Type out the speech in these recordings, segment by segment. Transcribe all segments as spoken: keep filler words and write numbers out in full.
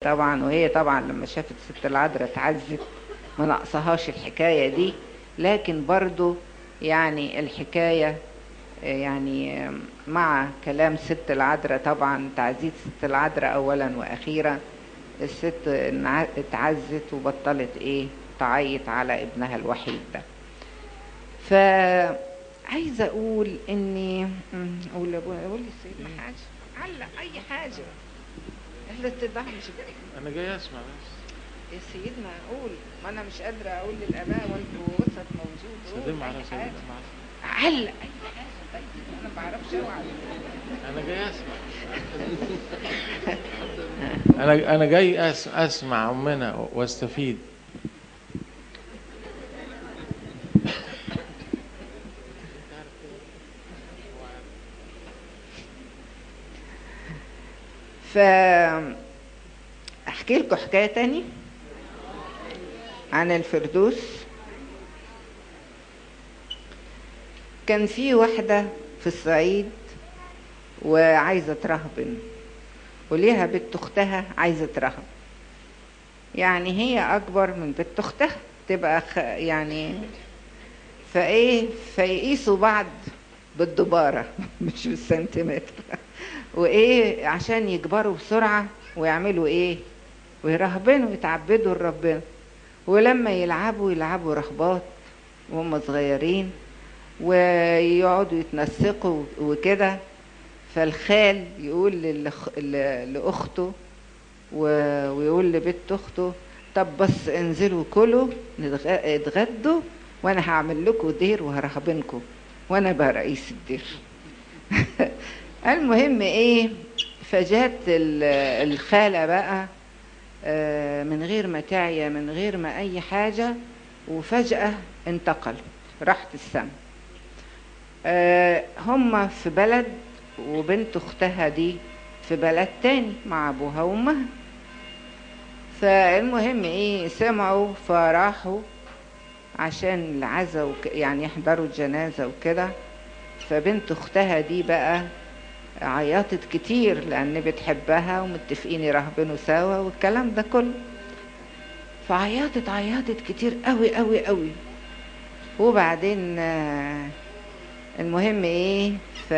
طبعا. وهي طبعا لما شافت ست العذراء اتعزت، ما نقصهاش الحكاية دي، لكن برضو يعني الحكاية يعني مع كلام ست العذراء، طبعا تعزيت ست العذراء أولا وأخيرا، الست اتعزت وبطلت ايه تعيط على ابنها الوحيد ده. فعايزة أقول إني أقول لأبونا، أقول لسيدنا حاجة، علق أي حاجة اللي تضحش. أنا جاي أسمع بس يا سيدنا أقول، ما أنا مش قادرة أقول للآباء وأنتوا وسط موجود. سلم على سيدنا معلش. علق أي حاجة. طيب أنا ما بعرفش أوعى. أنا جاي أسمع. أنا أنا جاي أس أسمع أمنا واستفيد. فأحكي لكم حكاية تاني عن الفردوس. كان في واحدة في الصعيد وعايزة ترهبن، وليها بنت أختها عايزة ترهب، يعني هي أكبر من بنت أختها تبقى خ... يعني فإيه فيقيسوا بعض بالدبارة مش بالسنتيمتر، وإيه عشان يكبروا بسرعة ويعملوا إيه ويرهبنوا ويتعبدوا لربنا. ولما يلعبوا يلعبوا رهبات وهم صغيرين، ويقعدوا يتنسقوا وكده. فالخال يقول للخ... لأخته ويقول لبنت أخته، طب بس انزلوا كلوا اتغدوا وانا هعمل لكم دير وهرهبنكم وانا بقى رئيس الدير. المهم ايه، فجات الخالة بقى من غير ما تعيا من غير ما اي حاجة، وفجأة انتقل راحت السما. هم في بلد وبنت اختها دي في بلد تاني مع ابوها وامها. فالمهم ايه سمعوا فراحوا عشان العزا وك... يعني يحضروا الجنازة وكده. فبنت اختها دي بقى عيطت كتير لان بتحبها ومتفقين يرهبنوا سوا والكلام ده كله. فعيطت عيطت كتير قوي قوي قوي. وبعدين المهم ايه ف...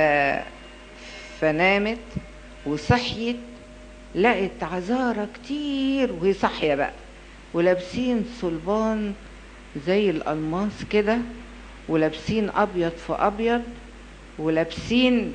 فنامت وصحيت، لقت عذارة كتير وهي صحية بقى، ولابسين صلبان زي الألماس كده، ولابسين أبيض في أبيض، ولابسين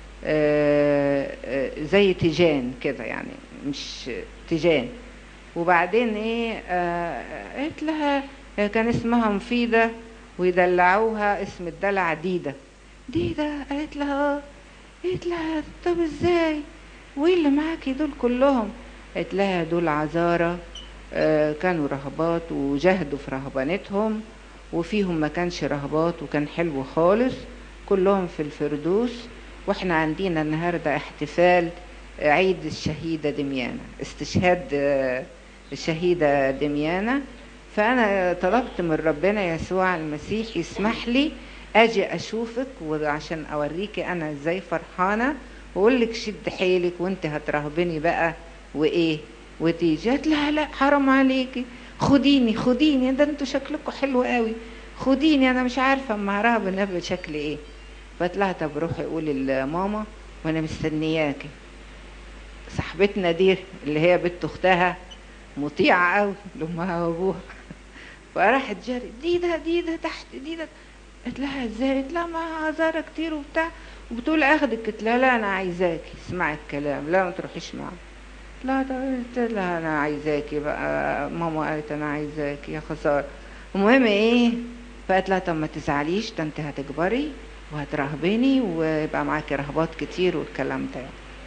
آآ آآ زي تيجان كده، يعني مش تيجان. وبعدين ايه قالت لها، كان اسمها مفيدة ويدلعوها اسم الدلع ديدة. ديدة قالت لها قالت لها طب ازاي وايه اللي معاكي دول كلهم؟ قالت لها دول عذارة كانوا رهبات وجهدوا في رهبانتهم، وفيهم ما كانش رهبات وكان حلو خالص، كلهم في الفردوس. واحنا عندنا النهاردة احتفال عيد الشهيدة دميانة، استشهاد الشهيدة دميانة. فأنا طلبت من ربنا يسوع المسيح يسمح لي أجي أشوفك وعشان أوريكي أنا إزاي فرحانة، وأقول لك شد حيلك وأنت هترهبني بقى وإيه وتيجي. قالت لا لا حرام عليكي، خديني خديني، ده انتوا شكلكم حلو قوي، خديني انا مش عارفه اما هرهب بشكل ايه. فقلت لها طب روحي قولي لماما وانا مستنياكي. صاحبتنا دي اللي هي بنت اختها مطيعه قوي لامها وابوها، فراحت جري دي ده دي ده تحت دي ده. قلت لها ازاي؟ قلت لها ما عذارة كتير وبتاع وبتقول اخدك. قلت لها لا انا عايزاكي اسمعي الكلام، لا ما تروحيش معاها. لا قلت لها انا عايزاكي بقى، ماما قالت انا عايزاكي يا خساره. المهم ايه فقالت لها طب ما تزعليش، ده انت هتكبري وهترهبني ويبقى معاكي رهبات كتير والكلام ده.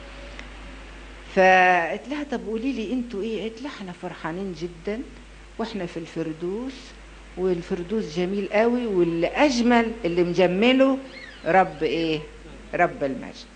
فقلت لها طب قولي لي انتوا ايه؟ قالت لها احنا فرحانين جدا واحنا في الفردوس، والفردوس جميل قوي، واللي اجمل اللي مجمله رب ايه رب المجد.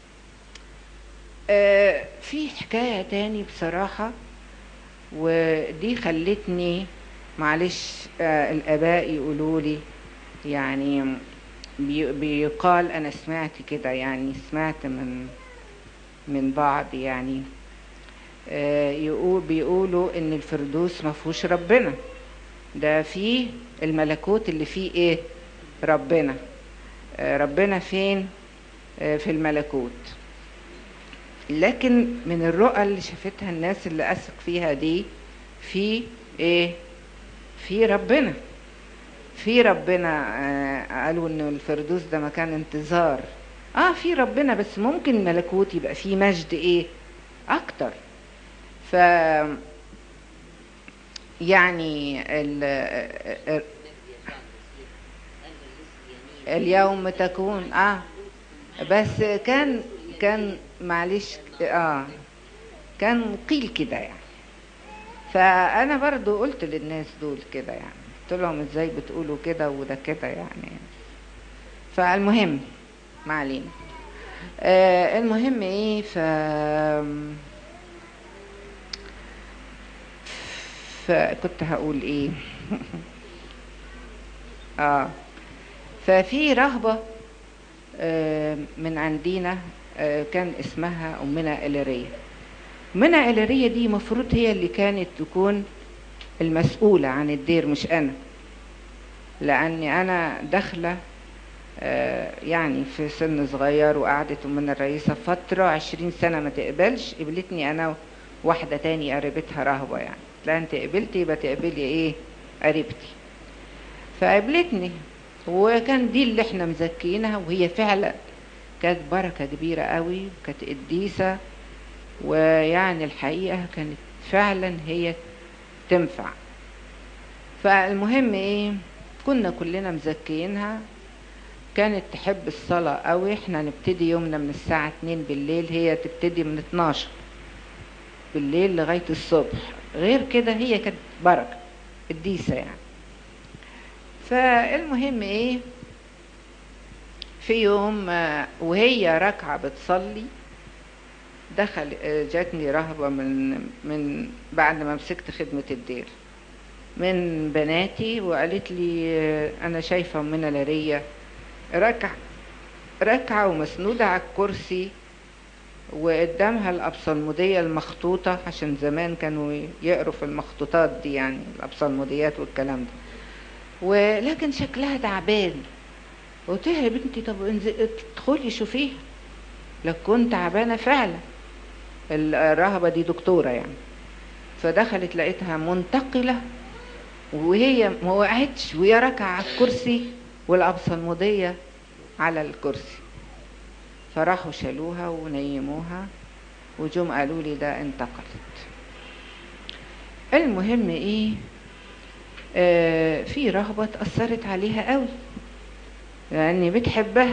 آه في حكاية تاني بصراحة، ودي خلتني معلش آه الآباء يقولوا لي، يعني بي بيقال أنا سمعت كده، يعني سمعت من من بعض يعني آه، يقول بيقولوا ان الفردوس ما فيهوش ربنا، ده فيه الملكوت اللي فيه ايه؟ ربنا. آه، ربنا فين؟ آه، في الملكوت. لكن من الرؤى اللي شافتها الناس اللي أثق فيها دي، في ايه؟ في ربنا، في ربنا. آه، قالوا ان الفردوس ده مكان انتظار. اه في ربنا، بس ممكن الملكوت يبقى فيه مجد ايه اكتر. ف يعني ال... ال- اليوم تكون اه بس كان كان معلش اه كان قيل كده يعني. فانا برضو قلت للناس دول كده يعني، قلت لهم ازاي بتقولوا كده وده كده يعني. فالمهم ما علينا. آه المهم ايه، ف فكنت هقول ايه اه ففي رهبة آه من عندنا، آه كان اسمها أمنا إليرية. أمنا إليرية دي مفروض هي اللي كانت تكون المسؤولة عن الدير، مش أنا، لأني أنا داخلة آه يعني في سن صغير. وقعدت أمنا الرئيسة فترة عشرين سنة ما تقبلش، قبلتني أنا واحدة تاني قريبتها رهبة يعني. لا أنت قبلتي يبقى تقبلي إيه؟ قريبتي. فقبلتني، وكان دي اللي احنا مزكينها، وهي فعلا كانت بركة كبيرة قوي، وكانت قديسة، ويعني الحقيقة كانت فعلا هي تنفع. فالمهم ايه، كنا كلنا مزكينها. كانت تحب الصلاة قوي. احنا نبتدي يومنا من الساعة اتنين بالليل، هي تبتدي من اتناشر بالليل لغاية الصبح. غير كده هي كانت بركة قديسة يعني. فالمهم ايه، في يوم آه، وهي راكعة بتصلي، دخل آه، جاتني رهبة من من بعد ما مسكت خدمة الدير، من بناتي، وقالت لي آه، أنا شايفة أمنا لارية راكعة راكعة ومسنودة على الكرسي، وقدامها الأبصلمودية المخطوطة، عشان زمان كانوا يقروا في المخطوطات دي يعني، الأبصلموديات والكلام ده، ولكن شكلها تعبان. قلت لها يا بنتي طب انزلي ادخلي شوفيها، لو كنت تعبانة فعلا. الرهبة دي دكتورة يعني. فدخلت لقيتها منتقلة، وهي ما وقعتش، وهي راكعة على الكرسي والأبصلمودية على الكرسي. فراحوا شالوها ونيموها، وجم قالوا لي ده انتقلت. المهم ايه، آه في رهبة اتأثرت عليها قوي لأني بتحبها.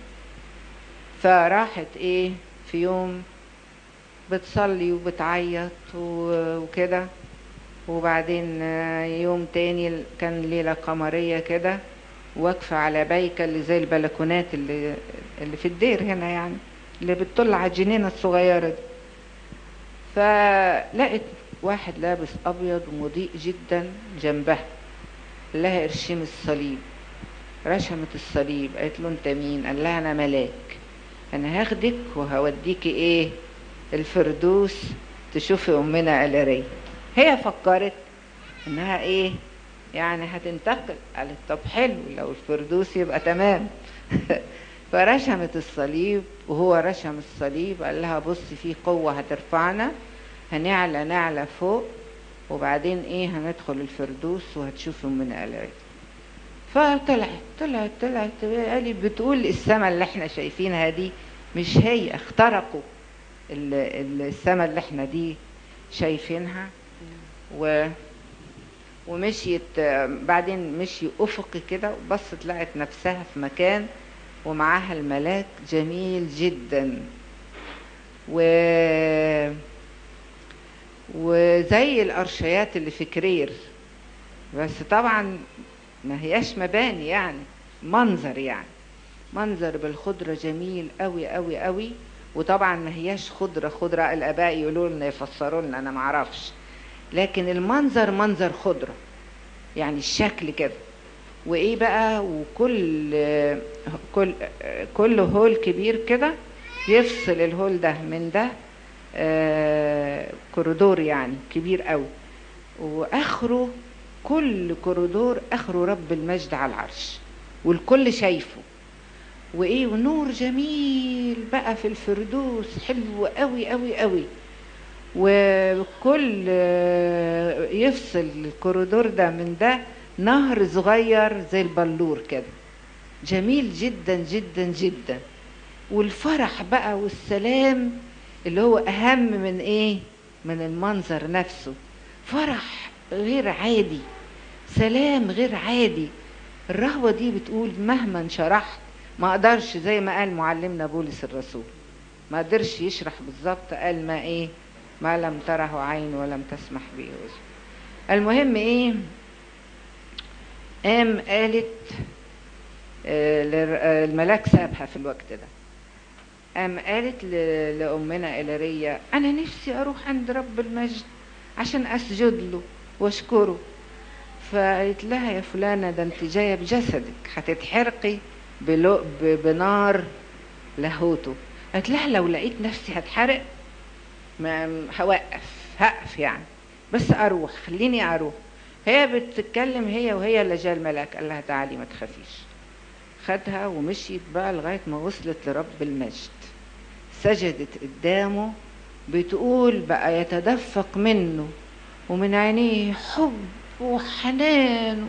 فراحت ايه في يوم بتصلي وبتعيط وكده، وبعدين يوم تاني كان ليلة قمرية كده، واقفة على بايكة اللي زي البلكونات اللي, اللي في الدير هنا يعني، اللي بتطل على الجنينة الصغيرة دي. فلقت واحد لابس أبيض ومضيء جدا جنبها، لها ارشم الصليب. رشمت الصليب، قالت له انت مين؟ قال لها انا ملاك، انا هاخدك وهوديكي ايه؟ الفردوس، تشوفي امنا إليرية. هي فكرت انها ايه يعني هتنتقل. قالت طب حلو، لو الفردوس يبقى تمام. فرشمت الصليب، وهو رشم الصليب قال لها بصي في قوة هترفعنا، هنعلى نعلى فوق، وبعدين ايه هندخل الفردوس وهتشوفي امنا إليرية. فطلعت طلعت طلعت قالي بتقول السماء اللي احنا شايفينها دي مش هي، اخترقوا السماء اللي احنا دي شايفينها. و ومشيت بعدين مشي افقي كده، وبصت لقت نفسها في مكان ومعاها الملاك جميل جدا، و وزي الارشيات اللي في كرير، بس طبعا ما هياش مباني يعني، منظر يعني منظر بالخضرة جميل قوي قوي قوي. وطبعا ما هياش خضرة خضرة، الآباء يقولوا لنا يفسروا لنا، أنا معرفش، لكن المنظر منظر خضرة يعني الشكل كده. وإيه بقى، وكل كل كل هول كبير كده يفصل الهول ده من ده آه كوريدور يعني كبير قوي، واخره كل كوريدور اخره رب المجد على العرش، والكل شايفه، وايه، ونور جميل بقى في الفردوس حلو قوي قوي قوي. وكل يفصل الكوريدور ده من ده نهر صغير زي البلور كده، جميل جدا جدا جدا. والفرح بقى والسلام اللي هو اهم من ايه، من المنظر نفسه، فرح غير عادي، سلام غير عادي. الرهوة دي بتقول مهما انشرحت ما اقدرش، زي ما قال معلمنا بولس الرسول، ما قدرش يشرح بالظبط، قال ما ايه، ما لم تره عين ولم تسمح به اذن. المهم ايه، قام قالت آه الملاك سابها في الوقت ده، قام قالت لأمنا إلارية أنا نفسي أروح عند رب المجد عشان أسجد له واشكره. فقالت لها يا فلانة ده انت جاية بجسدك هتتحرقي بنار لاهوته. قالت لها لو لقيت نفسي هتحرق ما هوقف، هقف يعني، بس أروح، خليني أروح. هي بتتكلم هي وهي اللي جاء الملاك قال لها تعالي ما تخافيش. خدها ومشيت بقى لغاية ما وصلت لرب المجد، سجدت قدامه، بتقول بقى يتدفق منه ومن عينيه حب وحنان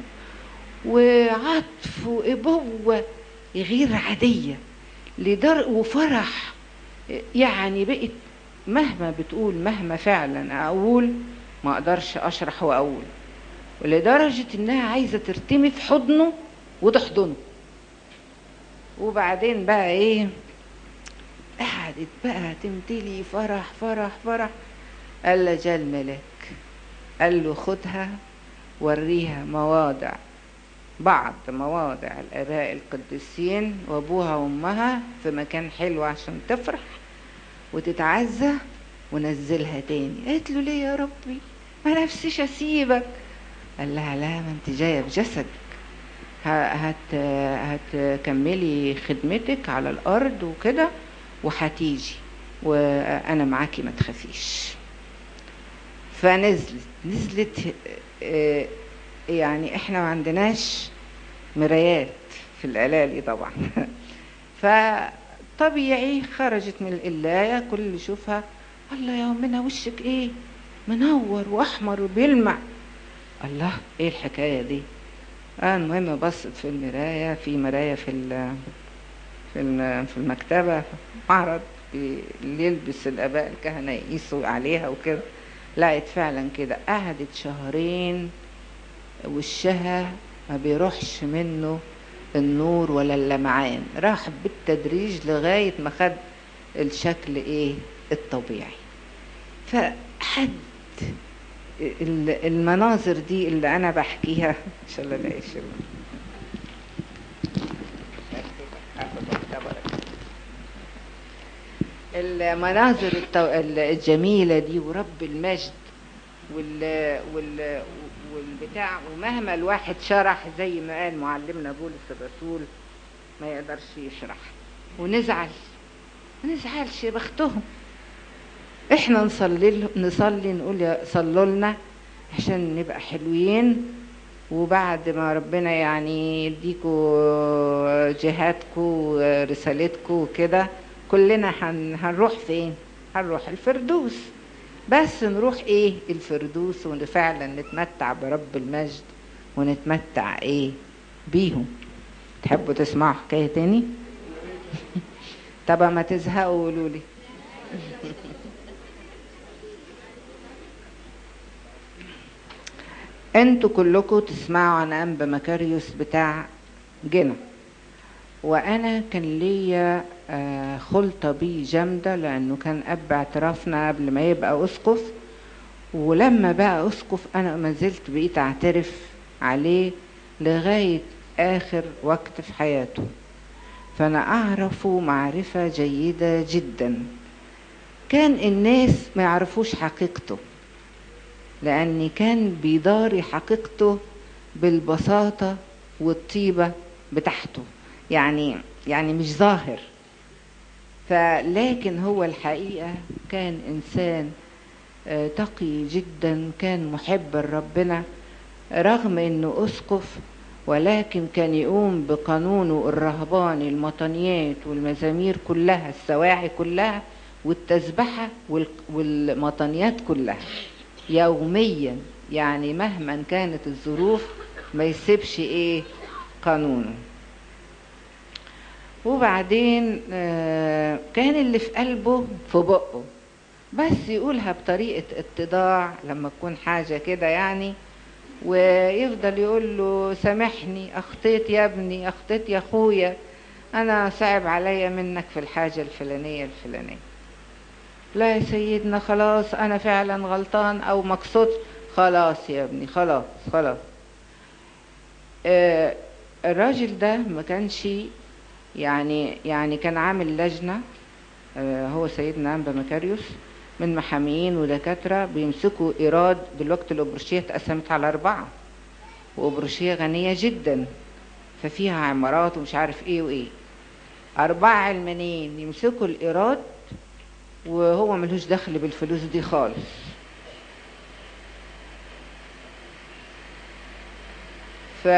وعطف وإبوة غير عادية لدر وفرح. يعني بقت مهما بتقول، مهما فعلا أقول ما أقدرش أشرح وأقول، ولدرجة إنها عايزة ترتمي في حضنه وتحضنه. وبعدين بقى إيه، قعدت بقى تمتلي فرح فرح فرح. قال له جاء الملاك قال له خدها وريها مواضع، بعض مواضع الآباء القديسين وأبوها وأمها في مكان حلو عشان تفرح وتتعزى، ونزلها تاني. قالت له ليه يا ربي، ما نفسيش أسيبك. قال لها لا، ما انت جاية بجسدك، هت هتكملي خدمتك على الأرض وكده وهتيجي وأنا معاكي ما تخافيش. فنزلت نزلت يعني احنا ما عندناش مرايات في القلالي طبعا فطبيعي خرجت من القلاية، كل اللي يشوفها الله يا أمنا وشك ايه منور واحمر وبيلمع، الله ايه الحكاية دي. آه المهم بصت في المراية، في مراية في في في المكتبة، معرض اللي يلبس الآباء الكهنة يقيسوا عليها وكده، لقيت فعلا كده. قعدت شهرين وشها ما بيروحش منه النور ولا اللمعان، راح بالتدريج لغاية ما خد الشكل ايه الطبيعي. فحد المناظر دي اللي انا بحكيها ان شاء الله لا يشيل المناظر الجميلة دي ورب المجد وال وال والبتاع، ومهما الواحد شرح زي ما قال معلمنا بولس الرسول ما يقدرش يشرح. ونزعل ما نزعلش، يا بختهم. احنا نصلي نصلي نقول يا صلوا لنا عشان نبقى حلوين، وبعد ما ربنا يعني يديكوا جهاتكوا ورسالتكوا وكده كلنا هنروح فين؟ هنروح الفردوس. بس نروح ايه الفردوس وفعلا نتمتع برب المجد ونتمتع ايه بيهم. تحبوا تسمعوا حكاية تاني؟ طب ما تزهقوا قولوا لي. انتوا كلكم تسمعوا عن انبا مكاريوس بتاع جنة، وانا كان ليا خلطة بيه جامدة لانه كان اب اعترافنا قبل ما يبقى اسقف، ولما بقى اسقف انا ما زلت بقيت اعترف عليه لغاية اخر وقت في حياته. فانا اعرفه معرفة جيدة جدا. كان الناس ما يعرفوش حقيقته لأن كان بيداري حقيقته بالبساطة والطيبة بتاعته، يعني يعني مش ظاهر. فلكن هو الحقيقة كان إنسان تقي جدا، كان محب لربنا رغم إنه أسقف، ولكن كان يقوم بقانونه الرهباني، المطنيات والمزامير كلها، السواعي كلها والتسبحة والمطنيات كلها يوميا، يعني مهما كانت الظروف ما يسيبش ايه قانونه. وبعدين كان اللي في قلبه في بقه، بس يقولها بطريقة اتضاع لما تكون حاجة كده يعني، ويفضل يقول له سامحني، اخطيت يا ابني، اخطيت يا اخويا، انا صعب عليا منك في الحاجة الفلانية الفلانية. لا يا سيدنا خلاص انا فعلا غلطان او مقصود، خلاص يا ابني خلاص خلاص. آه الراجل ده ما كانش يعني يعني كان عامل لجنة، آه هو سيدنا أنبا مكاريوس، من محاميين ودكاترة بيمسكوا إيراد. دلوقتي الأبرشية اتقسمت على أربعة، وأبرشية غنية جدا ففيها عمارات ومش عارف إيه وإيه. أربعة علمانيين يمسكوا الإيراد وهو ملوش دخل بالفلوس دي خالص. ف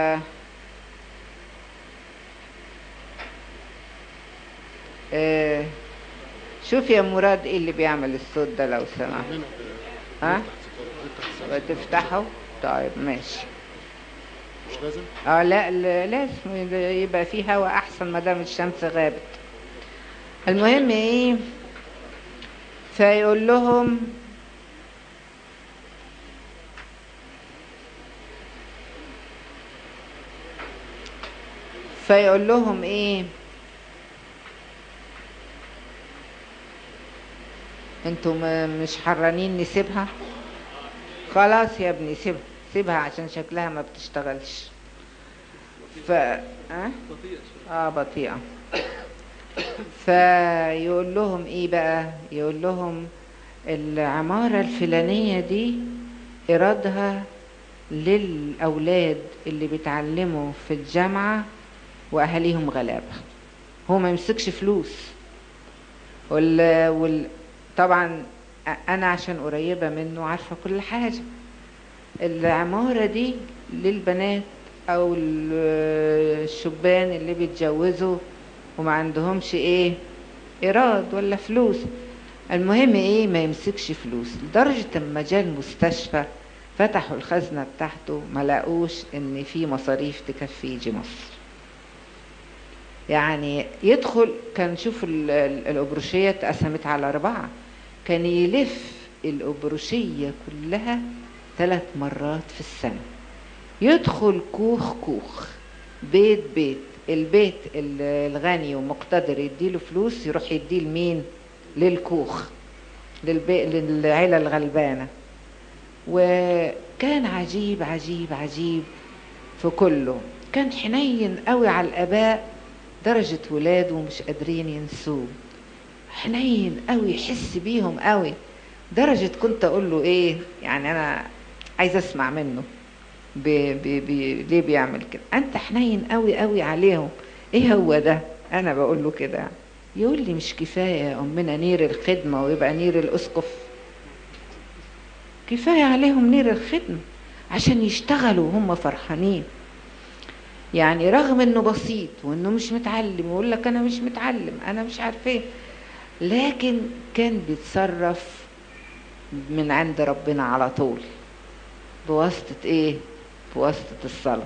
آه شوف يا مراد ايه اللي بيعمل الصوت ده لو سمحت. ها بتفتحه؟ طيب ماشي. مش لازم؟ اه لا, لا لازم يبقى فيه هوا احسن ما دام الشمس غابت. المهم ايه، فيقول لهم فيقول لهم ايه، انتوا مش حرانين نسيبها؟ خلاص يا ابني سيبها سيبها عشان شكلها ما بتشتغلش. ف اه, آه بطيئة. فيقول لهم ايه بقى، يقول لهم العمارة الفلانية دي إيرادها للأولاد اللي بيتعلموا في الجامعة وأهاليهم غلابة. هو ما يمسكش فلوس. وال... وال... طبعا أنا عشان قريبة منه عارفة كل حاجة. العمارة دي للبنات أو الشبان اللي بيتجوزوا وما عندهمش إيه إيراد ولا فلوس. المهم إيه، ما يمسكش فلوس، لدرجة لما جاء المستشفى فتحوا الخزنة بتاعته ما لاقوش إن في مصاريف تكفي يجي مصر. يعني يدخل، كان شوف الأبروشية اتقسمت على أربعة، كان يلف الأبروشية كلها ثلاث مرات في السنة، يدخل كوخ كوخ، بيت بيت. البيت الغني ومقتدر يديله فلوس يروح يديه لمين؟ للكوخ، للبيت للعيلة الغلبانة. وكان عجيب عجيب عجيب في كله. كان حنين قوي على الآباء درجة ولاده مش قادرين ينسوه. حنين قوي، يحس بيهم قوي، درجة كنت أقول له إيه يعني، أنا عايز أسمع منه بي بي بي ليه بيعمل كده، أنت حنين قوي قوي عليهم. إيه هو ده؟ أنا بقول له كده. يقول لي مش كفاية يا أمنا نير الخدمة ويبقى نير الأسقف؟ كفاية عليهم نير الخدمة عشان يشتغلوا وهم فرحانين. يعني رغم انه بسيط وانه مش متعلم، ويقول لك انا مش متعلم انا مش عارف ايه، لكن كان بيتصرف من عند ربنا على طول بواسطة ايه؟ بواسطة الصلاة.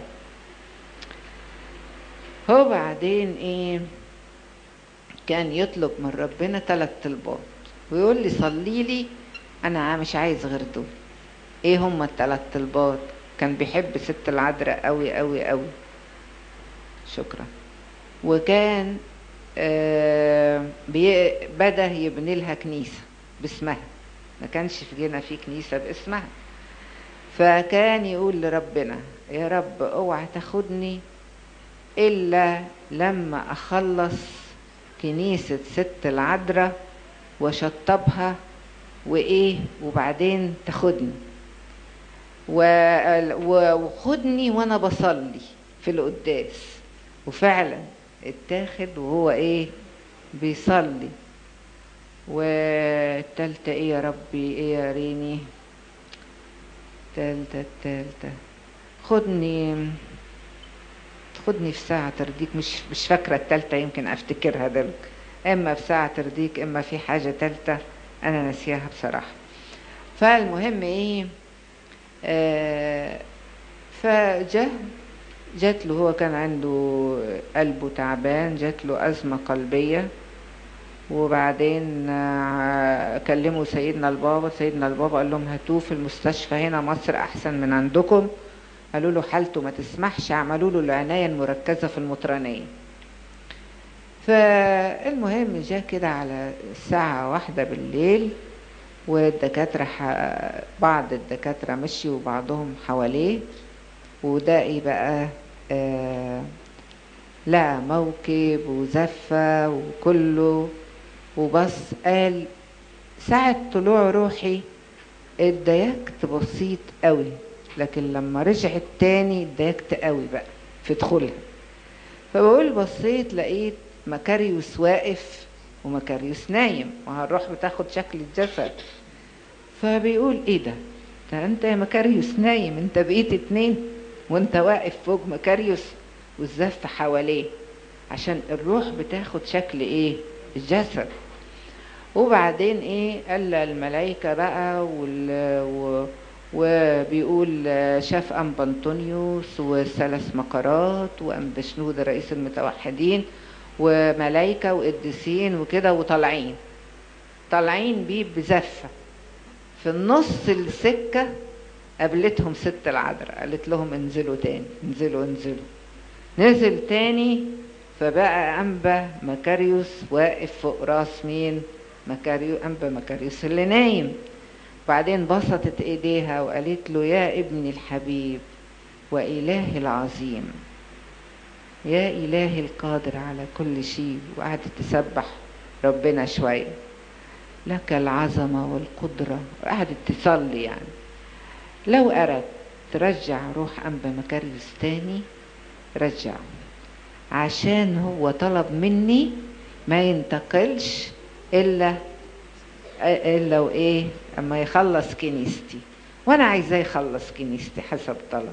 هو بعدين ايه، كان يطلب من ربنا ثلاث طلبات ويقول لي صلي لي انا مش عايز غير دول. ايه هم الثلاث طلبات؟ كان بيحب ست العذراء قوي قوي قوي، شكرا. وكان آه بدأ يبني لها كنيسة باسمها، ما كانش في جينا في كنيسة باسمها. فكان يقول لربنا يا رب اوعى تاخدني إلا لما أخلص كنيسة ست العذراء وشطبها وإيه، وبعدين تاخدني وخدني وأنا بصلي في القداس. وفعلا اتاخد وهو ايه بيصلي. والتالتة ايه يا ربي، ايه يا ريني، التالتة التالتة خدني خدني في ساعة ترضيك، مش مش فاكرة التالتة، يمكن افتكرها دلوقتي، اما في ساعة ترضيك اما في حاجة تالتة انا ناسياها بصراحة. فالمهم ايه، آه فجه جات له، هو كان عنده قلبه تعبان، جات له أزمة قلبية. وبعدين آه، كلموا سيدنا البابا، سيدنا البابا قال لهم هاتوه في المستشفى هنا مصر أحسن من عندكم. قالوا له حالته ما تسمحش، عملوا له العناية المركزة في المطرانية. فالمهم جاء كده على الساعة واحدة بالليل، والدكاترة ح- بعض الدكاترة مشي وبعضهم حواليه، وده ايه بقى، آه لقى موكب وزفة وكله، وبص قال ساعة طلوع روحي اتضايقت بسيط قوي، لكن لما رجعت تاني اتضايقت قوي بقى في دخولها. فبقول بصيت لقيت مكاريوس واقف ومكاريوس نايم، وهالروح بتاخد شكل الجسد. فبيقول ايه ده، ده انت يا مكاريوس نايم، انت بقيت اتنين وانت واقف فوق مكاريوس والزف حواليه، عشان الروح بتاخد شكل ايه، الجسد. وبعدين ايه قال الملائكة بقى وال... و... وبيقول شاف أنبا أنطونيوس والثلاث مقرات وأنبا شنودة رئيس المتوحدين وملائكة وقديسين وكده، وطالعين طالعين بيه بزفة. في النص السكة قابلتهم ست العذراء، قالت لهم انزلوا تاني، انزلوا انزلوا. نزل تاني، فبقى أنبا مكاريوس واقف فوق راس مين، مكاريو أنبا مكاريوس اللي نايم. بعدين بسطت ايديها وقالت له يا ابني الحبيب وإلهي العظيم، يا إلهي القادر على كل شيء، وقعدت تسبح ربنا شوية، لك العظمة والقدرة، وقعدت تصلي. يعني لو أردت ترجع روح أنبا مكاريوس تاني رجعه، عشان هو طلب مني ما ينتقلش إلا إلا وإيه أما يخلص كنيستي، وأنا عايزاه يخلص كنيستي حسب طلب.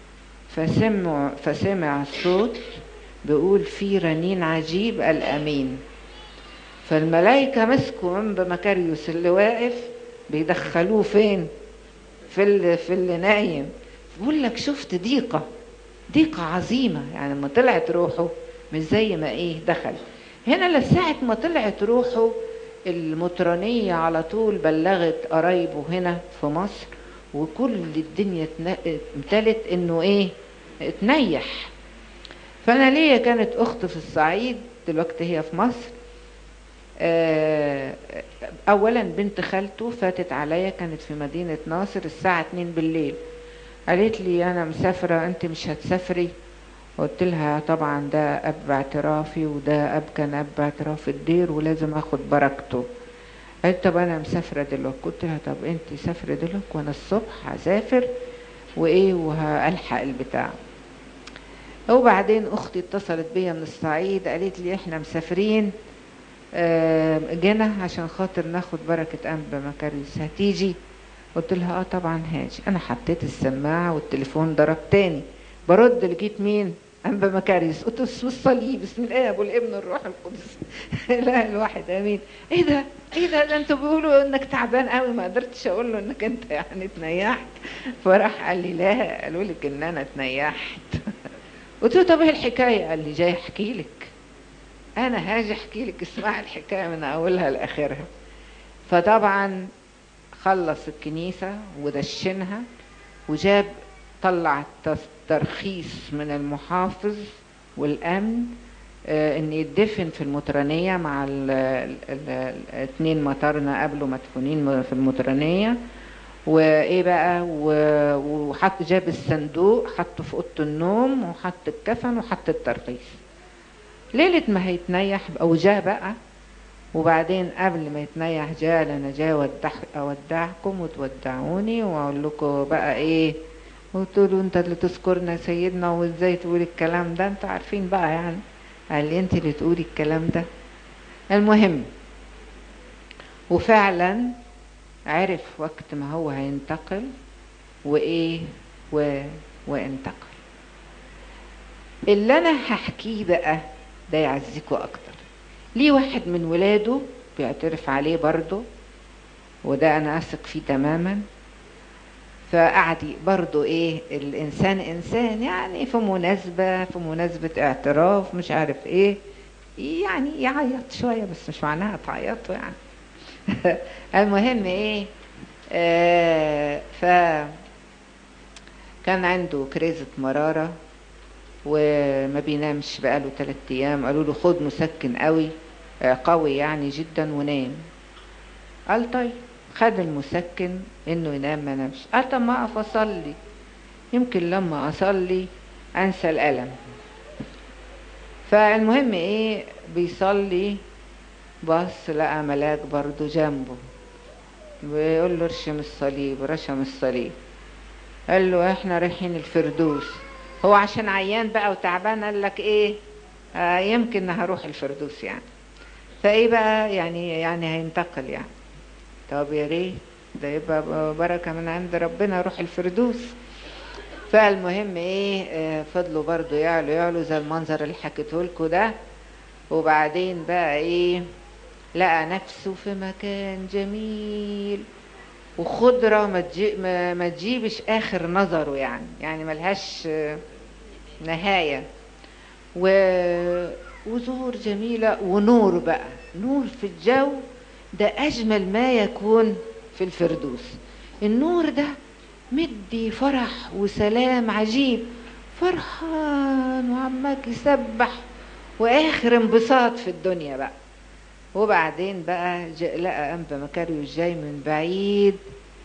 فسمع فسمع الصوت بيقول في رنين عجيب الأمين. فالملائكة مسكوا أنبا مكاريوس اللي واقف بيدخلوه فين، في اللي, في اللي نايم. بيقول لك شفت ضيقة ضيقة عظيمة، يعني لما طلعت روحه مش زي ما ايه دخل. هنا لساعة ما طلعت روحه المطرانية على طول بلغت قرايبه هنا في مصر، وكل الدنيا امتلت انه ايه اتنيح. فانا ليا كانت اخت في الصعيد، دلوقتي هي في مصر. اولا بنت خالته فاتت عليا، كانت في مدينة ناصر الساعة اتنين بالليل، قالت لي انا مسافرة انت مش هتسافري؟ قلت لها طبعا ده اب اعترافي، وده اب كان اب اعتراف الدير ولازم اخد بركته. قالت طب انا مسافرة دلوقتي. قلت لها طب انت سافرة دلوقتي وانا الصبح هسافر وايه وهلحق البتاع. وبعدين اختي اتصلت بيا من الصعيد قالت لي احنا مسافرين جينا عشان خاطر ناخد بركة أنبا مكاريوس، هتيجي؟ قلت لها اه طبعا هاجي. انا حطيت السماعة والتليفون ضرب تاني، برد لقيت مين، أنبا مكاريوس. قلت بسم الصليب بسم الاب والابن والروح القدس اله الواحد امين. ايه ده ايه ده ده انتوا بيقولوا انك تعبان قوي، ما قدرتش اقول له انك انت يعني اتنيحت. فراح قال لي لا، قالوا لك ان انا اتنيحت. قلت له طب ايه الحكايه؟ قال لي جاي احكي لك. انا هاجي احكي لك، اسمع الحكايه من اولها لاخرها. فطبعا خلص الكنيسه ودشنها، وجاب طلع ترخيص من المحافظ والامن آه ان يدفن في المطرانيه مع الاثنين مطارنه قبله مدفونين في المطرانيه. وايه بقى، وحط جاب الصندوق حطه في اوضه النوم، وحط الكفن وحط الترخيص. ليلة ما هيتنيح او جاء بقى، وبعدين قبل ما يتنيح جاء انا جاي اودعكم وتودعوني واقول لكم بقى ايه. قلت له انت اللي تذكرنا سيدنا وازاي تقولي الكلام ده، انتوا عارفين بقى يعني. قال لي انت اللي تقولي الكلام ده. المهم، وفعلا عرف وقت ما هو هينتقل وايه و... وانتقل. اللي انا هحكيه بقى ده يعزيكوا اكتر. ليه واحد من ولاده بيعترف عليه برضه، وده انا اثق فيه تماما. فقعد برضه ايه، الانسان انسان يعني، في مناسبة في مناسبة اعتراف مش عارف ايه، يعني يعيط شوية، بس مش معناها تعيطوا يعني. المهم ايه، آه ف كان عنده كريزة مرارة وما بينامش بقاله ثلاث ايام. قالوا له خد مسكن قوي آه قوي يعني جدا ونام. قال طيب، خد المسكن انه ينام، ما نامش. قال طب ما اقف اصلي، يمكن لما اصلي انسى الالم. فالمهم ايه، بيصلي، بص لقى ملاك برضو جنبه بيقول له ارشم الصليب. رشم الصليب، قال له احنا رايحين الفردوس. هو عشان عيان بقى وتعبان قال لك ايه، آه يمكن هروح الفردوس يعني. فايه بقى يعني، يعني هينتقل يعني. طب يا ريت ده يبقى بركة من عند ربنا، روح الفردوس. فالمهم ايه، آه فضلوا برضو يعلوا يعلوا زي المنظر اللي حكيته لكم ده. وبعدين بقى ايه، لقى نفسه في مكان جميل وخضرة ما تجي ما, ما تجيبش اخر نظره يعني، يعني ملهاش نهاية، و... وزهور جميلة ونور بقى، نور في الجو. ده اجمل ما يكون في الفردوس. النور ده مدي فرح وسلام عجيب، فرحان وعماك يسبح، واخر انبساط في الدنيا بقى. وبعدين بقى لقى أنبا مكاريوس جاي من بعيد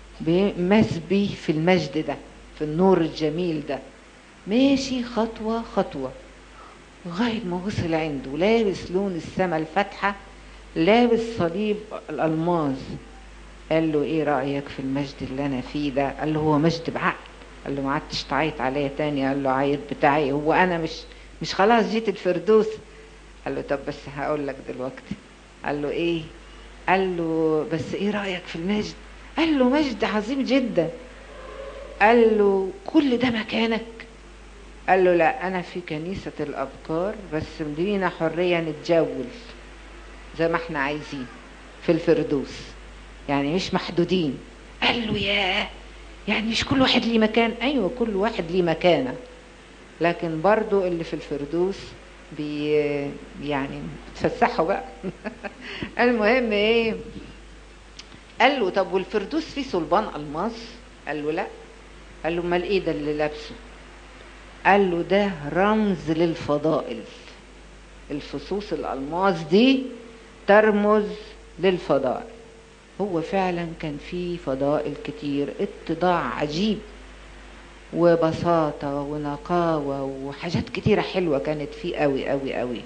مسبي في المجد ده، في النور الجميل ده، ماشي خطوة خطوة لغاية ما وصل عنده، لابس لون السما الفاتحة، لابس صليب الألماظ. قال له ايه رأيك في المجد اللي انا فيه ده؟ قال له هو مجد بعقل. قال له ما عدتش تعيط عليا تاني؟ قال له عيط بتاعي، هو انا مش مش خلاص جيت الفردوس؟ قال له طب بس هقول لك دلوقتي. قال له ايه؟ قال له بس ايه رأيك في المجد؟ قال له مجد عظيم جدا. قال له كل ده مكانك؟ قال له لا، انا في كنيسة الابكار، بس لينا حرية نتجول زي ما احنا عايزين في الفردوس، يعني مش محدودين. قال له ياه، يعني مش كل واحد ليه مكان؟ ايوه كل واحد ليه مكانه، لكن برضو اللي في الفردوس بي يعني تفسحوا بقى. المهم ايه، قال له طب والفردوس فيه صلبان الماس؟ قال له لا. قال له امال ايه ده اللي لابسه؟ قال له ده رمز للفضائل، الفصوص الالماس دي ترمز للفضائل. هو فعلا كان فيه فضائل كتير، اتضاع عجيب وبساطة ونقاوة وحاجات كتيرة حلوة كانت فيه قوي قوي قوي.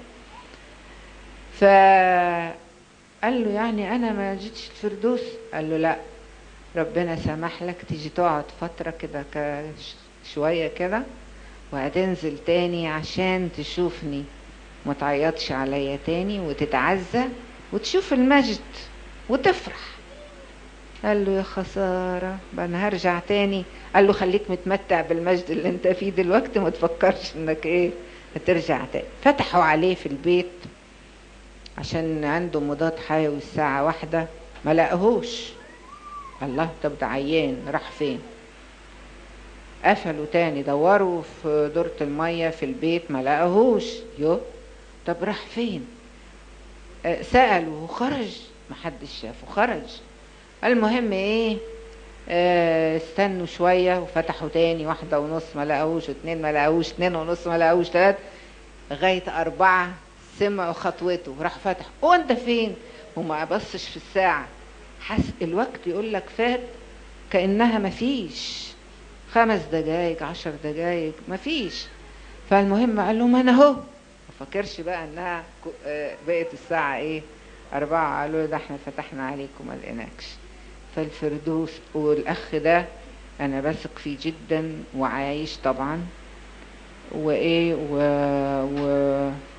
فقال له يعني انا ما جيتش الفردوس؟ قال له لا، ربنا سمح لك تيجي تقعد فترة كده شوية كده وهتنزل تاني عشان تشوفني، ما تعيطش عليا تاني وتتعزى وتشوف المجد وتفرح. قال له يا خسارة بقى انا هرجع تاني. قال له خليك متمتع بالمجد اللي انت فيه دلوقتي، ما تفكرش انك ايه هترجع تاني. فتحوا عليه في البيت عشان عنده مضاد حيوي الساعة واحدة، ما لقاهوش. الله، طب ده عيان راح فين؟ قفلوا تاني، دوروا في دورة المية في البيت ما لقاهوش. يو، طب راح فين؟ أه سألوا وخرج، محدش شافه، خرج. المهم ايه، اه استنوا شوية وفتحوا تاني، واحدة ونص ما لقاهوش، اتنين ما لقاهوش، اتنين ونص ما لقاهوش، تلات، لغاية أربعة سمعوا خطوته راح فتح. وانت فين؟ وما بصش في الساعة، حس الوقت يقول لك فات كأنها مفيش، خمس دقايق عشر دقايق مفيش. فالمهم قال له ما انا اهو، ما فكرش بقى انها بقت الساعة ايه أربعة. قالوا له ده احنا فتحنا عليكم ما لقيناكش. فالفردوس، والاخ ده انا بثق فيه جدا وعايش طبعا، وايه و... و...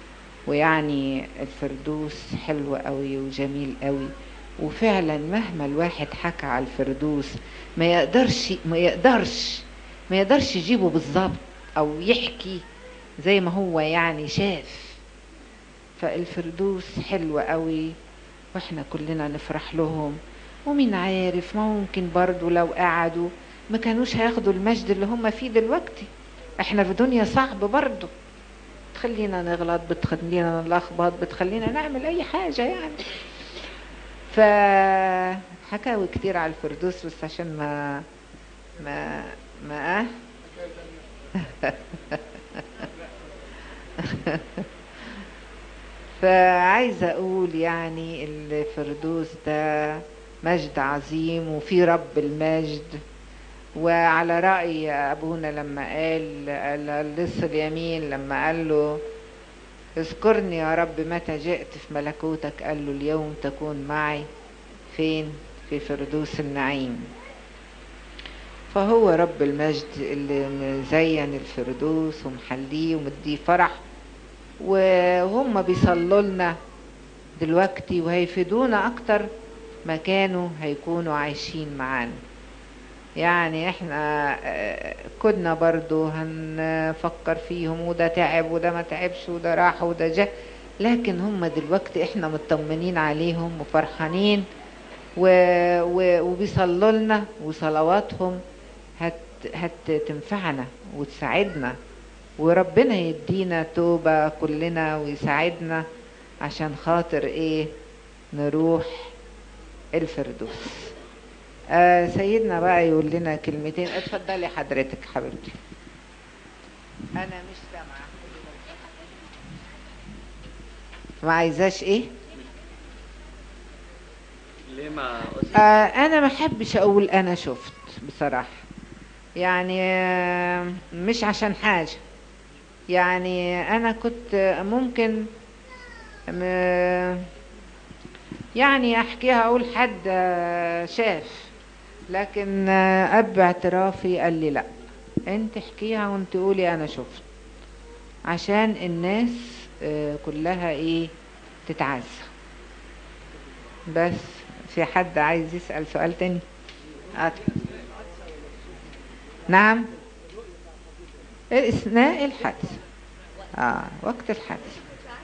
ويعني الفردوس حلو قوي وجميل قوي، وفعلا مهما الواحد حكى على الفردوس ما يقدرش ما يقدرش ما يقدرش يجيبه بالظبط او يحكي زي ما هو يعني شاف. فالفردوس حلو قوي واحنا كلنا نفرح لهم. ومين عارف، ما ممكن برضو لو قعدوا ما كانوش هياخدوا المجد اللي هم فيه دلوقتي. احنا في دنيا صعب برضو، بتخلينا نغلط، بتخلينا نلخبط، بتخلينا نعمل اي حاجة يعني. فحكاوي كتير على الفردوس بس عشان ما ما ما اه فعايزة اقول يعني الفردوس ده مجد عظيم وفي رب المجد. وعلى رأي ابونا لما قال قال اللص اليمين لما قال له اذكرني يا رب متى جئت في ملكوتك، قال له اليوم تكون معي فين؟ في فردوس النعيم. فهو رب المجد اللي مزين الفردوس ومحليه ومديه فرح، وهم بيصلوا لنا دلوقتي وهيفيدونا اكتر ما كانوا هيكونوا عايشين معانا. يعني احنا كنا برضو هنفكر فيهم، وده تعب وده ما تعبش وده راح وده جه، لكن هم دلوقتي احنا مطمنين عليهم وفرحانين و... و... وبيصلوا لنا، وصلواتهم هت... هتنفعنا وتساعدنا، وربنا يدينا توبة كلنا ويساعدنا عشان خاطر ايه نروح الفردوس. آه سيدنا بقى يقول لنا كلمتين. اتفضلي حضرتك حبيبتي. انا مش سامعه. ما عايزاش ايه؟ ليه ما آه انا ما احبش اقول انا شفت بصراحه، يعني آه مش عشان حاجه، يعني انا كنت ممكن يعني احكيها اقول حد شاف، لكن اب اعترافي قال لي لا، انت احكيها وانت قولي انا شفت، عشان الناس كلها ايه تتعزى. بس في حد عايز يسأل سؤال تاني؟ أدفع. نعم، اثناء الحدث، اه وقت الحدث.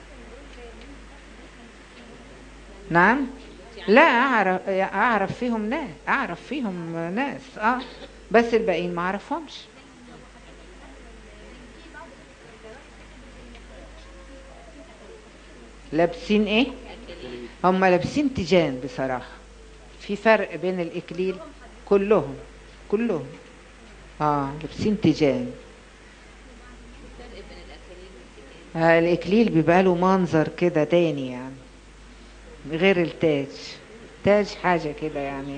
نعم، لا اعرف اعرف فيهم ناس، اعرف فيهم ناس اه بس الباقيين ما اعرفهمش. لابسين ايه؟ هم لابسين تيجان بصراحة. في فرق بين الاكليل، كلهم كلهم اه لابسين تيجان. آه الاكليل بيبقى له منظر كده تاني يعني غير التاج. تاج حاجة كده يعني.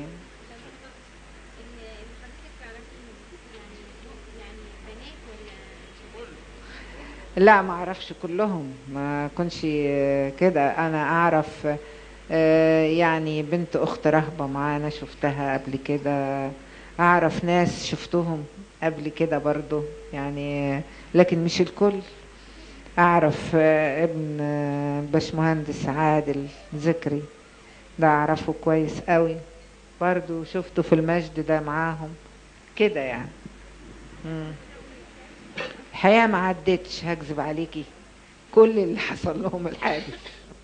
لا ما اعرفش كلهم، ما كنش كده. انا اعرف يعني بنت اخت رهبة معانا شفتها قبل كده، اعرف ناس شفتهم قبل كده برضو يعني، لكن مش الكل. اعرف ابن باشمهندس عادل ذكري ده اعرفه كويس قوي برضو، شفته في المجد ده معاهم كده يعني. مم. الحقيقة ما عدتش، هكذب عليكي، كل اللي حصل لهم الحادث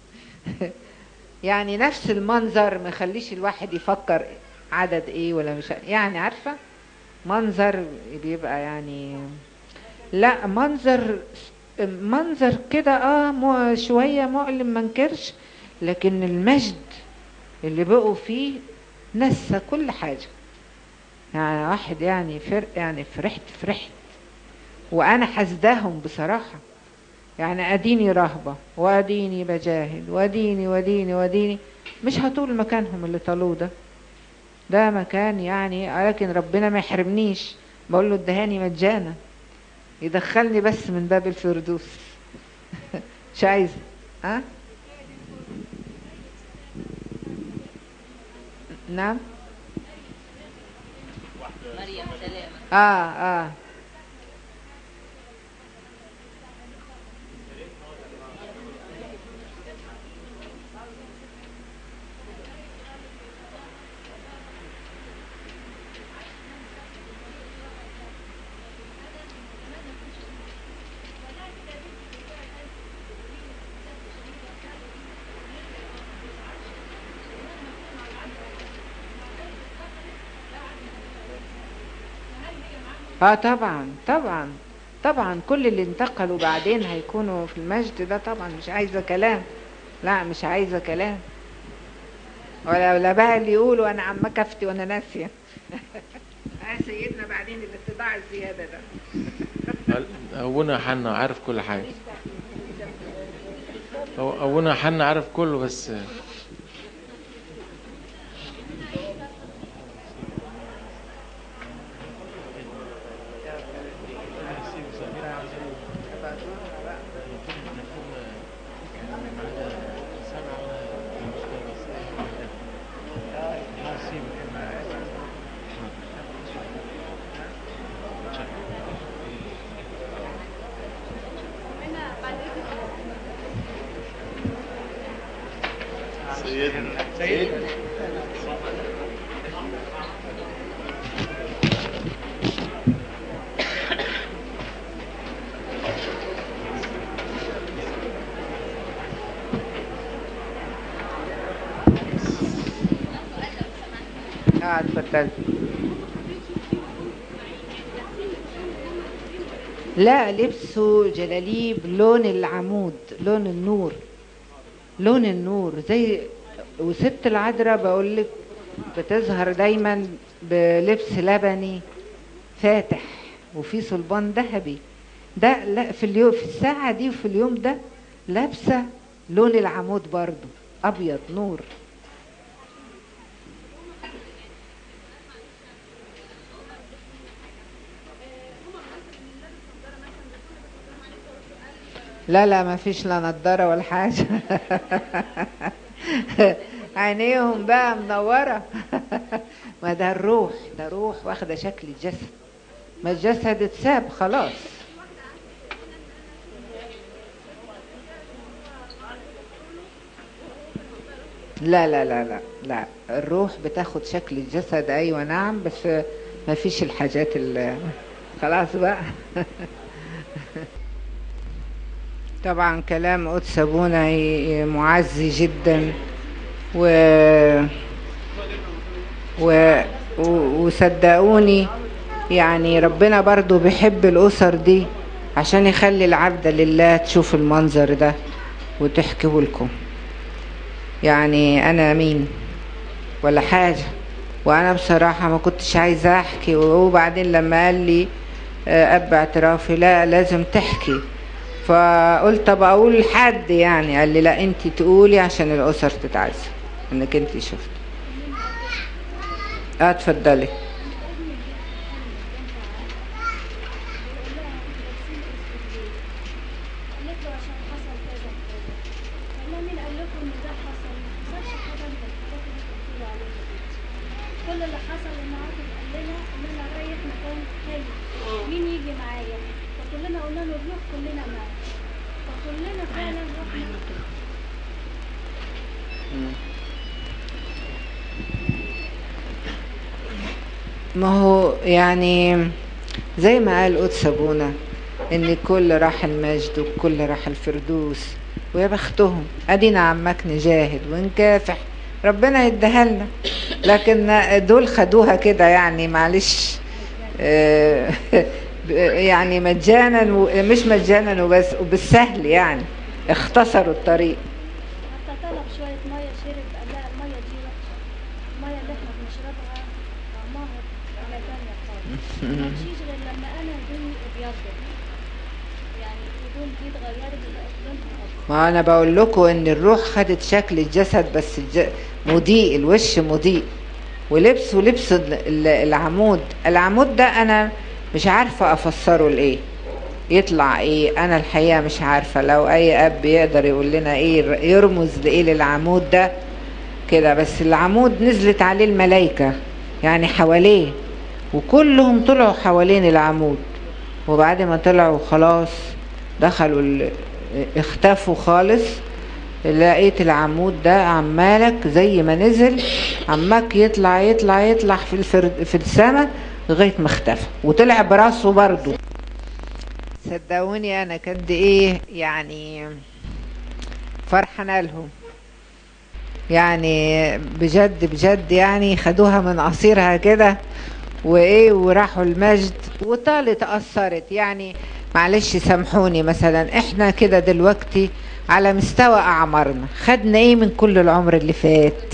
يعني نفس المنظر ما يخليش الواحد يفكر عدد ايه ولا مش يعني عارفة، منظر بيبقى يعني لا منظر منظر كده اه مو شوية مؤلم منكرش، لكن المجد اللي بقوا فيه نسى كل حاجة. يعني واحد يعني فرق يعني فرحت فرحت وانا حسداهم بصراحة، يعني اديني رهبة واديني بجاهد واديني واديني واديني، مش هطول مكانهم اللي طالوه ده. ده مكان يعني، لكن ربنا ما يحرمنيش، بقول له ادهاني مجانا، يدخلني بس من باب الفردوس مش عايز ها أه؟ نعم مريم سلامة. اه اه اه طبعا طبعا طبعا، كل اللي انتقلوا بعدين هيكونوا في المجد ده طبعا، مش عايزة كلام. لا مش عايزة كلام، ولا ولا بقى اللي يقولوا انا عم كفتي وانا ناسية. اه سيدنا بعدين الاتضاع الزيادة ده. ابونا حنا عارف كل حاجه. هو ابونا حنا عارف كله بس. سيدنا سيدنا اه اتفضل. لا لبسه جلاليب لون العمود، لون النور، لون النور زي. وست العذراء بقول لك بتظهر دايما بلبس لبني فاتح وفي صلبان ذهبي. ده لا في اليوم، في الساعة دي وفي اليوم ده لابسة لون العمود برضو أبيض نور. لا لا ما فيش لا نضارة ولا حاجة. عينيهم بقى منورة. ما ده الروح، ده روح واخدة شكل الجسد، ما الجسد اتساب خلاص. لا لا لا لا لا الروح بتاخد شكل الجسد، ايوه نعم، بس ما فيش الحاجات اللي خلاص بقى. طبعا كلام قدس ابونا معزي جدا، و... و... وصدقوني يعني ربنا برضو بيحب الاسر دي عشان يخلي العبدة لله تشوف المنظر ده وتحكيه لكم. يعني انا مين ولا حاجة، وانا بصراحة ما كنتش عايزة احكي، وبعدين لما قال لي اب اعترافي لا لازم تحكي، فقلت طب اقول لحد يعني. قال لي لا انت تقولي عشان الاسر تتعزم انك انت شفت. اه اتفضلي. كل اللي حصل ان عاطف قال لنا ان انا رايح مكان حلو، مين يجي معايا؟ فكلنا قلنا له نروح كلنا معاه، فكلنا فعلا رحنا. ما هو يعني زي ما قال قدس ابونا ان كل راح المجد وكل راح الفردوس، ويا بختهم ادينا عمك نجاهد ونكافح ربنا يديها لنا، لكن دول خدوها كده يعني معلش يعني مجانا، مش مجانا وبس وبالسهل يعني، اختصروا الطريق. حتى طلب شويه ميه شرب، قال لا الميه دي وحشه، الميه اللي احنا بنشربها طعمها حاجه ثانيه خالص، ما تمشيش غير لما انا هدومي ابيضت، يعني الهدوم دي اتغيرت بقت لونها ابيض. ما انا بقول لكم ان الروح خدت شكل الجسد، بس الج... مضيء، الوش مضيء، ولبس ولبس العمود. العمود ده انا مش عارفة افسره لايه، يطلع ايه، انا الحقيقة مش عارفة. لو اي اب يقدر يقول لنا ايه يرمز لايه للعمود ده كده. بس العمود نزلت عليه الملائكة يعني حواليه، وكلهم طلعوا حوالين العمود، وبعد ما طلعوا خلاص دخلوا ال... اختفوا خالص. لقيت العمود ده عمالك زي ما نزل عماك يطلع يطلع يطلع في الفرد في السماء لغايه ما اختفى، وطلع براسه برضو. صدقوني انا كنت ايه يعني فرحانه لهم يعني، بجد بجد يعني خدوها من قصيرها كده وايه وراحوا المجد وطالت اثرت. يعني معلش سامحوني، مثلا احنا كده دلوقتي على مستوى اعمارنا خدنا ايه من كل العمر اللي فات؟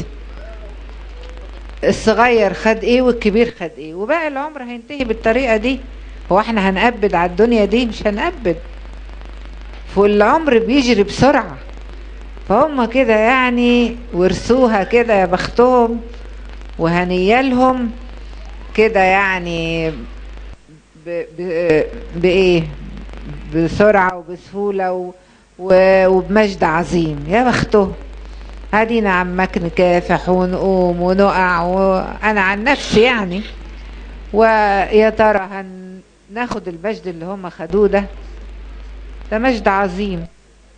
الصغير خد ايه والكبير خد ايه، وباقي العمر هينتهي بالطريقة دي. هو احنا هنقبض على الدنيا دي؟ مش هنقبض. فالعمر بيجري بسرعة. فهم كده يعني ورثوها كده، يا بختهم وهنيالهم كده يعني ب... ب... بإيه بسرعة وبسهولة و... و... وبمجد عظيم. يا بختهم. هدينا عمك نكافح ونقوم ونقع، وأنا عن نفسي يعني. ويا ترى هناخد المجد اللي هم خدوه ده؟ ده مجد عظيم.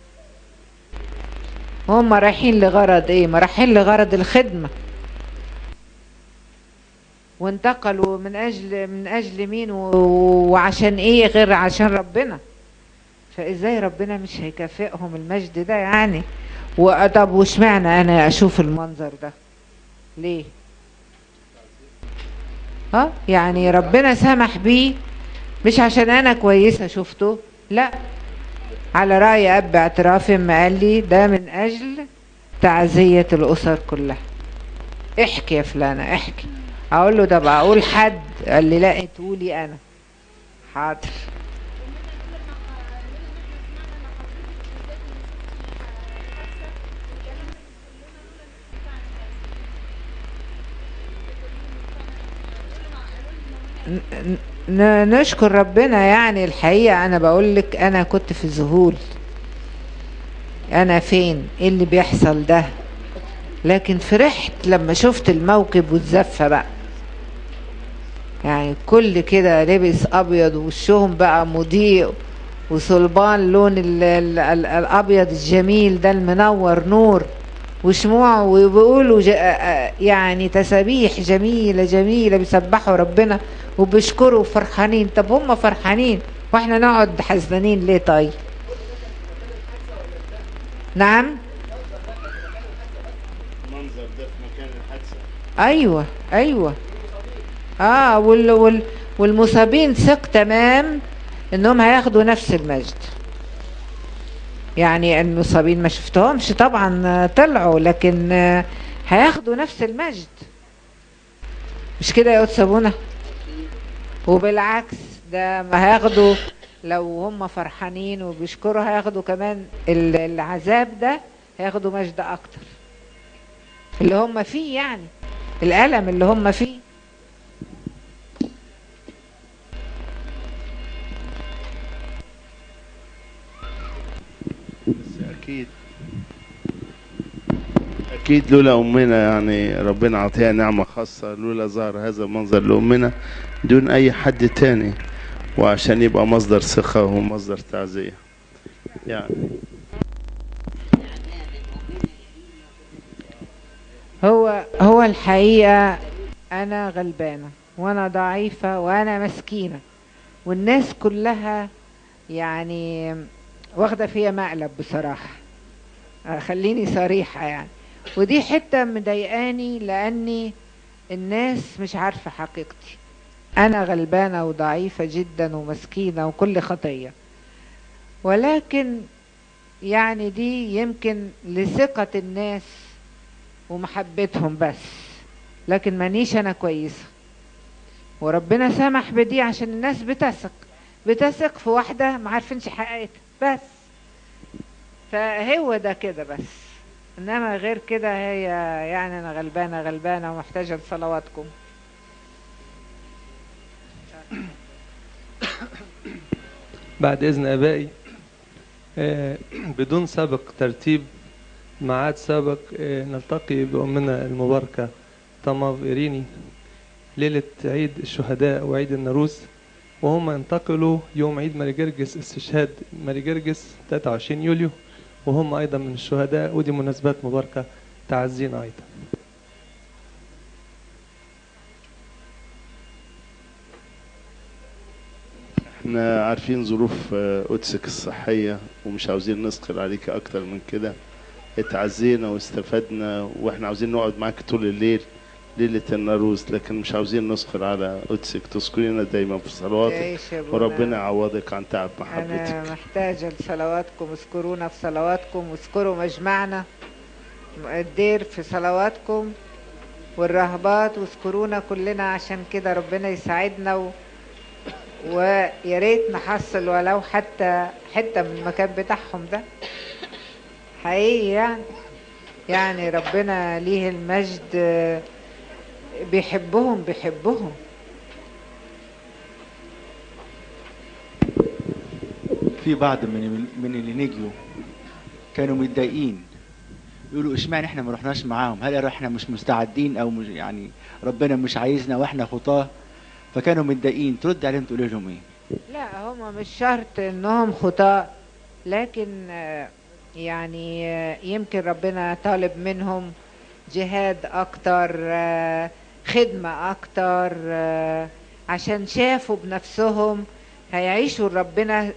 هم رايحين لغرض ايه؟ ما رايحين لغرض الخدمة. وانتقلوا من اجل من اجل مين و... وعشان ايه غير عشان ربنا؟ فازاي ربنا مش هيكافئهم المجد ده يعني؟ وطب واشمعنى انا اشوف المنظر ده ليه؟ ها يعني ربنا سمح بيه مش عشان انا كويسة شفته، لا، على رأي اب اعتراف ما قال لي ده من اجل تعزية الاسر كلها. احكي يا فلانة احكي. اقول له ده بقول حد، قال لي لا تقولي انا. حاضر. نشكر ربنا يعني. الحقيقة انا بقول لك انا كنت في ذهول، انا فين ايه اللي بيحصل ده، لكن فرحت لما شفت الموكب والزفة بقى. يعني كل كده لبس ابيض ووشهم بقى مضيء وصلبان لون ال ال ال الابيض الجميل ده المنور نور، وشموع، وبيقولوا يعني تسابيح جميلة جميلة بيسبحوا ربنا وبيشكروا فرحانين. طب هم فرحانين واحنا نقعد حزنانين ليه طيب؟ نعم. المنظر ده في مكان الحادثة. ايوه ايوه. اه وال وال والمصابين ثق تمام انهم هياخدوا نفس المجد. يعني المصابين ما شفتهمش طبعا طلعوا، لكن هياخدوا نفس المجد. مش كده يا قدس ابونا؟ وبالعكس ده ما هياخدوا، لو هم فرحانين وبيشكروا هياخدوا كمان العذاب ده، هياخدوا مجد اكتر اللي هم فيه، يعني الألم اللي هم فيه. أكيد أكيد لولا أمنا يعني ربنا عطيها نعمة خاصة، لولا ظهر هذا المنظر لأمنا دون أي حد تاني، وعشان يبقى مصدر ثقة ومصدر تعزية يعني. هو هو الحقيقة أنا غلبانة وأنا ضعيفة وأنا مسكينة، والناس كلها يعني واخدة فيا مقلب بصراحة. خليني صريحة يعني. ودي حتة مضايقاني لأني الناس مش عارفة حقيقتي. أنا غلبانة وضعيفة جدا ومسكينة وكل خطية، ولكن يعني دي يمكن لثقة الناس ومحبتهم بس، لكن مانيش أنا كويسة. وربنا سمح بدي عشان الناس بتثق بتثق في واحدة ما عارفينش حقيقتها بس. فهو ده كده بس، انما غير كده هي يعني انا غلبانة غلبانة ومحتاجة لصلواتكم. بعد إذن آبائي، آه، بدون سابق ترتيب ميعاد سابق، آه، نلتقي بأمنا المباركة طماف إيريني ليلة عيد الشهداء وعيد الناروز، وهم انتقلوا يوم عيد ماري جرجس استشهاد ماري جرجس ثلاثة وعشرين يوليو، وهم أيضا من الشهداء، ودي مناسبات مباركة تعزينا أيضا. احنا عارفين ظروف قدسك الصحية ومش عاوزين نثقل عليك اكتر من كده. اتعزينا واستفدنا، واحنا عاوزين نقعد معاك طول الليل ليلة الناروز، لكن مش عاوزين نسخر على قدسك، تذكرينا دايما في صلواتك، تعيش يا ابونا. وربنا يعوضك عن تعب أنا محبتك. محتاجة لصلواتكم، اذكرونا في صلواتكم، واذكروا مجمعنا الدير في صلواتكم، والرهبات واذكرونا كلنا، عشان كده ربنا يساعدنا و... ويا ريت نحصل ولو حتى حتة من المكان بتاعهم ده حقيقي. يعني يعني ربنا ليه المجد، بيحبهم بيحبهم. في بعض من من اللي نجوا كانوا متضايقين، يقولوا اشمعنى احنا ما رحناش معاهم، هل احنا مش مستعدين او مش يعني ربنا مش عايزنا واحنا خطاه، فكانوا متضايقين. ترد عليهم تقول لهم ايه؟ لا، هم مش شرط انهم خطاة، لكن يعني يمكن ربنا طالب منهم جهاد اكتر، خدمة اكتر، عشان شافوا بنفسهم هيعيشوا ربنا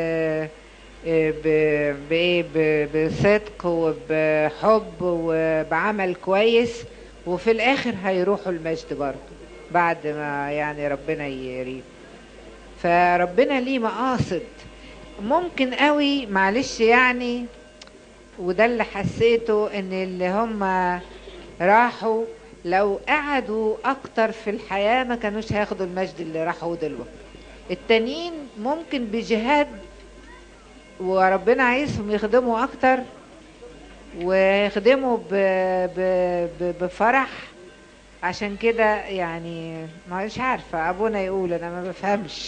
بصدق وبحب وبعمل كويس، وفي الاخر هيروحوا المجد برضه بعد ما يعني ربنا يريد. فربنا ليه مقاصد ممكن قوي، معلش يعني. وده اللي حسيته، ان اللي هم راحوا لو قعدوا اكتر في الحياة ما كانوش هياخدوا المجد اللي راحوا دلوقتي. التانيين ممكن بجهاد وربنا عايزهم يخدموا اكتر ويخدموا ب... ب... ب... بفرح. عشان كده يعني مش عارفة ابونا يقول، انا ما بفهمش.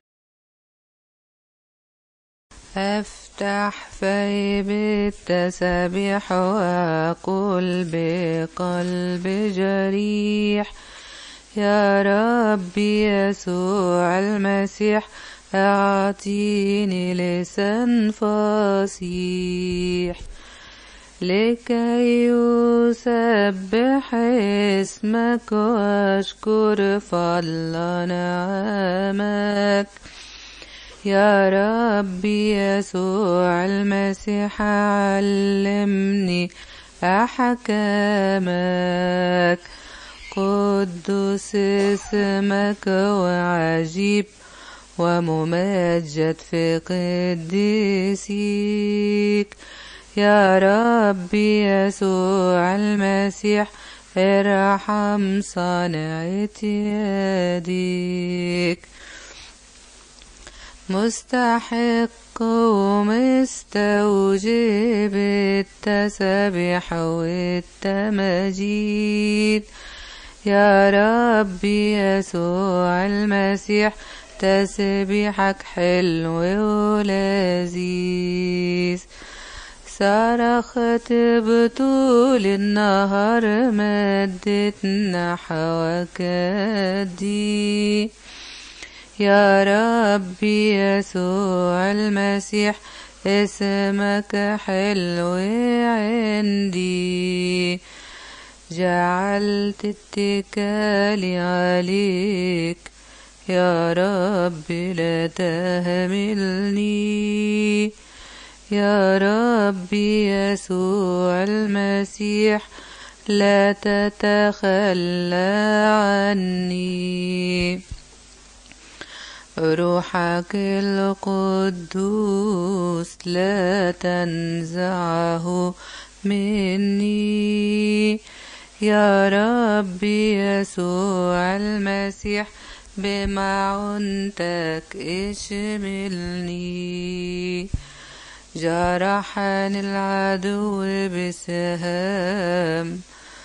افتح في بالتسبيح واقول بقلب جريح، يا ربي يسوع المسيح اعطيني لسان فصيح، لكي يسبح اسمك واشكر فضل نعمك، يا ربي يسوع المسيح علمني أحكامك، قدوس اسمك وعجيب وممجد في قديسيك، يا ربي يسوع المسيح ارحم صنعة يديك، مستحق ومستوجب التسبيح والتمجيد، يا ربي يسوع المسيح تسبيحك حلو ولذيذ، صرخت بطول النهار مدت نحوك يدي، يا ربي يسوع المسيح اسمك حلو عندي، جعلت اتكالي عليك يا ربي لا تهملني، يا ربي يسوع المسيح لا تتخلى عني، روحك القدوس لا تنزعه مني، يا ربي يسوع المسيح بمعونتك اشملني، جرحني العدو بسهام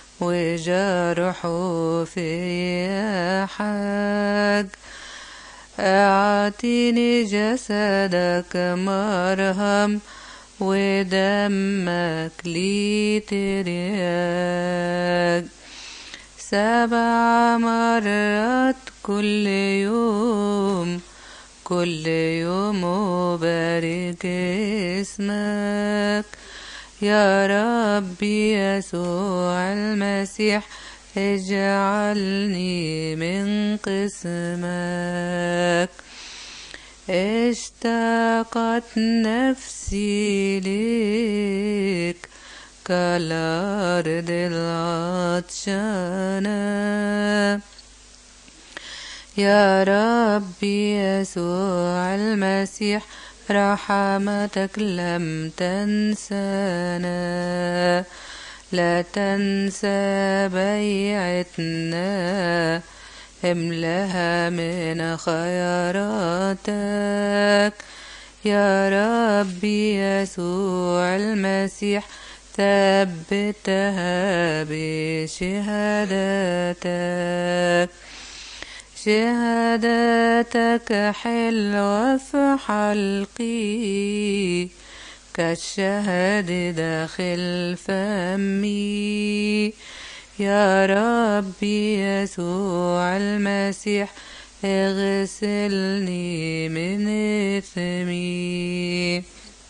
وجرحه في حاج، اعطيني جسدك مرهم ودمك لي ترياج، سبع مرات كل يوم كل يوم أبارك اسمك، يا ربي يسوع المسيح اجعلني من قسمك، اشتاقت نفسي ليك كالأرض العطشانة. يا ربي يسوع المسيح رحمتك لم تنسانا، لا تنسى بيعتنا، املها من خيراتك. يا ربي يسوع المسيح ثبتها بشهادتك. شهادتك حلوة في حلقي كالشهد داخل فمي. يا ربي يسوع المسيح اغسلني من إثمي.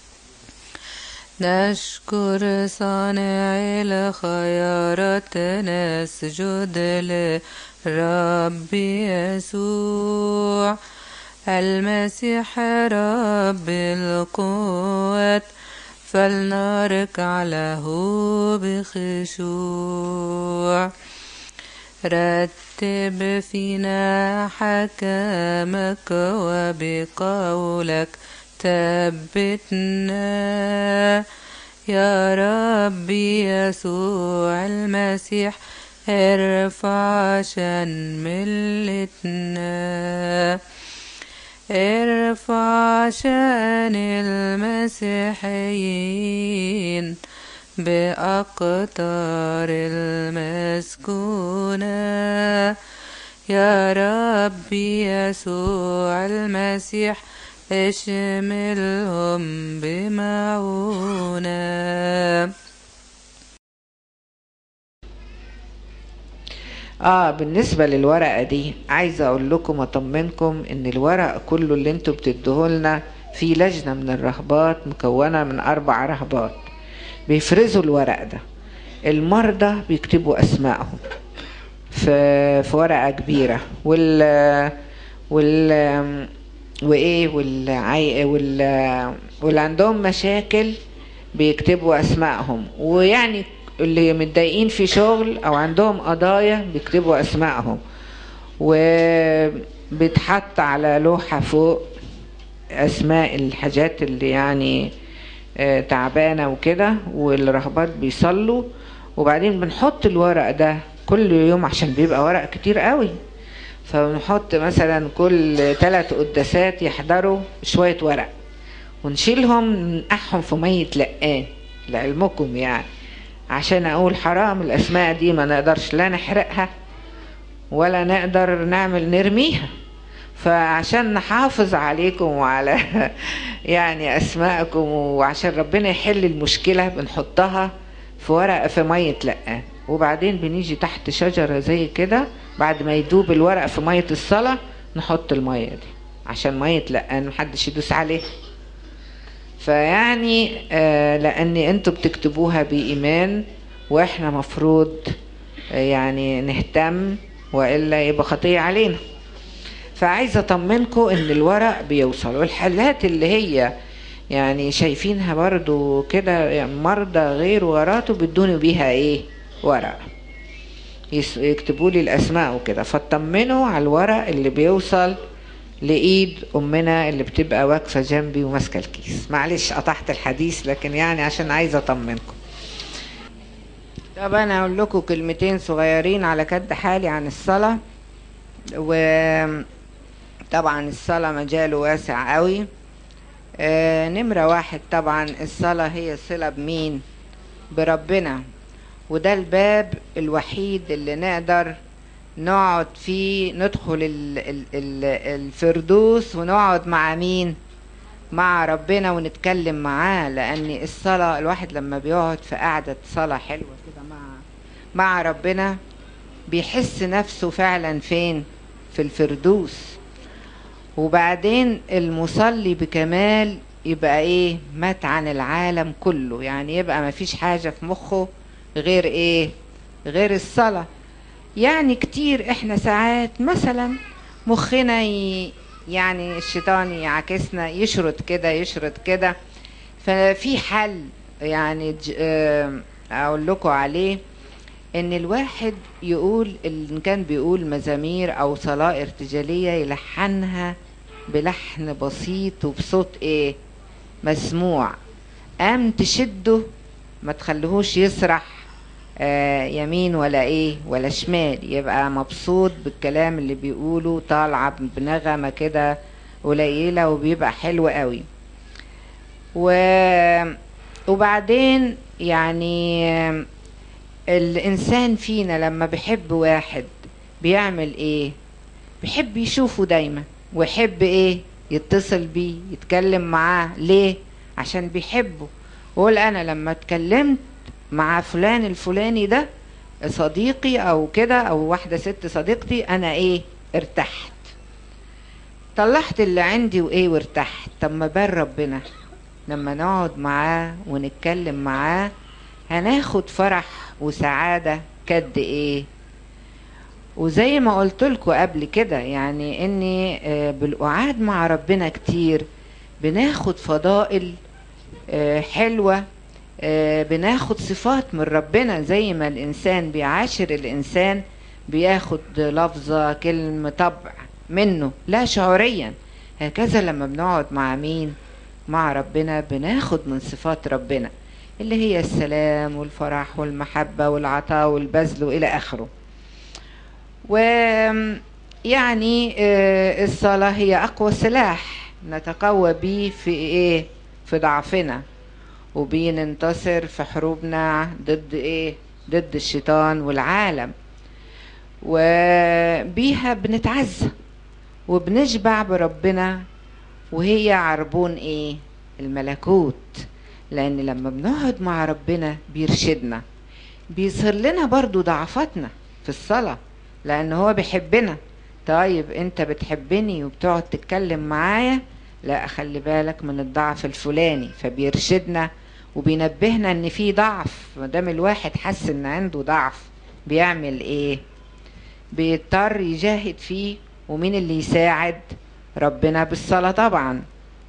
نشكر صانع الخيرات، نسجد لرب يسوع المسيح رب القوات، فلنركع له بخشوع. رتب فينا حكامك وبقولك ثبتنا. يا ربي يسوع المسيح ارفع شان ملتنا. ارفع شان المسيحيين بأقطار المسكونة. يا ربي يسوع المسيح اشملهم بمعونة. اه بالنسبة للورقة دي عايزة اقول لكم اطمنكم ان الورق كله اللي انتوا بتدهولنا في لجنة من الرهبات مكونة من اربع رهبات بيفرزوا الورق ده. المرضى بيكتبوا اسمائهم في في ورقة كبيرة، وال وال وايه والعي وال واللي عندهم مشاكل بيكتبوا اسمائهم، ويعني اللي متضايقين في شغل او عندهم قضايا بيكتبوا اسمائهم، وبتحط على لوحة فوق اسماء الحاجات اللي يعني تعبانة وكده، والرهبات بيصلوا. وبعدين بنحط الورق ده كل يوم عشان بيبقى ورق كتير قوي، فبنحط مثلا كل ثلاث قداسات يحضروا شوية ورق ونشيلهم ننقعهم في مية لقان لعلمكم، يعني عشان اقول حرام الاسماء دي ما نقدرش لا نحرقها ولا نقدر نعمل نرميها، فعشان نحافظ عليكم وعلى يعني اسماءكم وعشان ربنا يحل المشكلة بنحطها في ورقة في مية لقان. وبعدين بنيجي تحت شجرة زي كده بعد ما يدوب الورق في مية الصلاة نحط المية دي عشان مية لقان محدش يدوس عليه. فيعني آه لان انتوا بتكتبوها بإيمان واحنا مفروض آه يعني نهتم والا يبقى خطية علينا. فعايزة اطمنكم ان الورق بيوصل، والحالات اللي هي يعني شايفينها برضو كده يعني مرضى غير وراتوا بدون بيها ايه ورق يكتبوا لي الاسماء وكده، فاطمنوا على الورق اللي بيوصل لايد امنا اللي بتبقى واقفه جنبي وماسكه الكيس. معلش قطعت الحديث لكن يعني عشان عايزه اطمنكم. طب انا اقول لكم كلمتين صغيرين على كد حالي عن الصلاه. وطبعا الصلاه مجاله واسع قوي. آه نمره واحد طبعا الصلاه هي صله بمين؟ بربنا، وده الباب الوحيد اللي نقدر نقعد فيه ندخل ال ال ال الفردوس ونقعد مع مين؟ مع ربنا ونتكلم معاه. لأن الصلاة الواحد لما بيقعد في قعدة صلاة حلوة كده مع مع ربنا بيحس نفسه فعلا فين؟ في الفردوس. وبعدين المصلي بكمال يبقى ايه؟ مات عن العالم كله، يعني يبقى مفيش حاجة في مخه غير ايه؟ غير الصلاة. يعني كتير احنا ساعات مثلا مخنا ي... يعني الشيطان يعكسنا يشرد كده يشرد كده، ففي حل يعني ج... اقول لكم عليه، ان الواحد يقول ان كان بيقول مزامير او صلاة ارتجالية يلحنها بلحن بسيط وبصوت ايه مسموع، قام تشده ما تخليهوش يسرح آه يمين ولا ايه ولا شمال، يبقى مبسوط بالكلام اللي بيقوله، طالعة بنغمة كده قليلة وبيبقى حلو قوي. و... وبعدين يعني آه الانسان فينا لما بيحب واحد بيعمل ايه؟ بيحب يشوفه دايما، ويحب ايه؟ يتصل بيه يتكلم معاه. ليه؟ عشان بيحبه. وقول انا لما اتكلمت مع فلان الفلاني ده صديقي او كده، او واحدة ست صديقتي، انا ايه؟ ارتحت، طلعت اللي عندي وايه وارتحت. طب ما بال ربنا لما نقعد معاه ونتكلم معاه هناخد فرح وسعادة كد ايه. وزي ما قلت لكم قبل كده يعني اني بالقعاد مع ربنا كتير بناخد فضائل حلوة، بناخد صفات من ربنا. زي ما الانسان بيعاشر الانسان بياخد لفظة كلمة طبع منه لا شعوريا، هكذا لما بنقعد مع مين؟ مع ربنا بناخد من صفات ربنا اللي هي السلام والفرح والمحبة والعطاء والبذل وإلى آخره. ويعني الصلاة هي أقوى سلاح نتقوى به في إيه؟ في ضعفنا، وبيه ننتصر في حروبنا ضد إيه؟ ضد الشيطان والعالم. وبيها بنتعزى وبنشبع بربنا، وهي عربون إيه؟ الملكوت. لأن لما بنقعد مع ربنا بيرشدنا، بيظهر لنا برضو ضعفاتنا في الصلاة، لأن هو بيحبنا. طيب انت بتحبني وبتقعد تتكلم معايا، لا خلي بالك من الضعف الفلاني، فبيرشدنا وبينبهنا ان في ضعف. مادام الواحد حس ان عنده ضعف بيعمل ايه؟ بيضطر يجاهد فيه. ومين اللي يساعد؟ ربنا بالصلاة طبعا.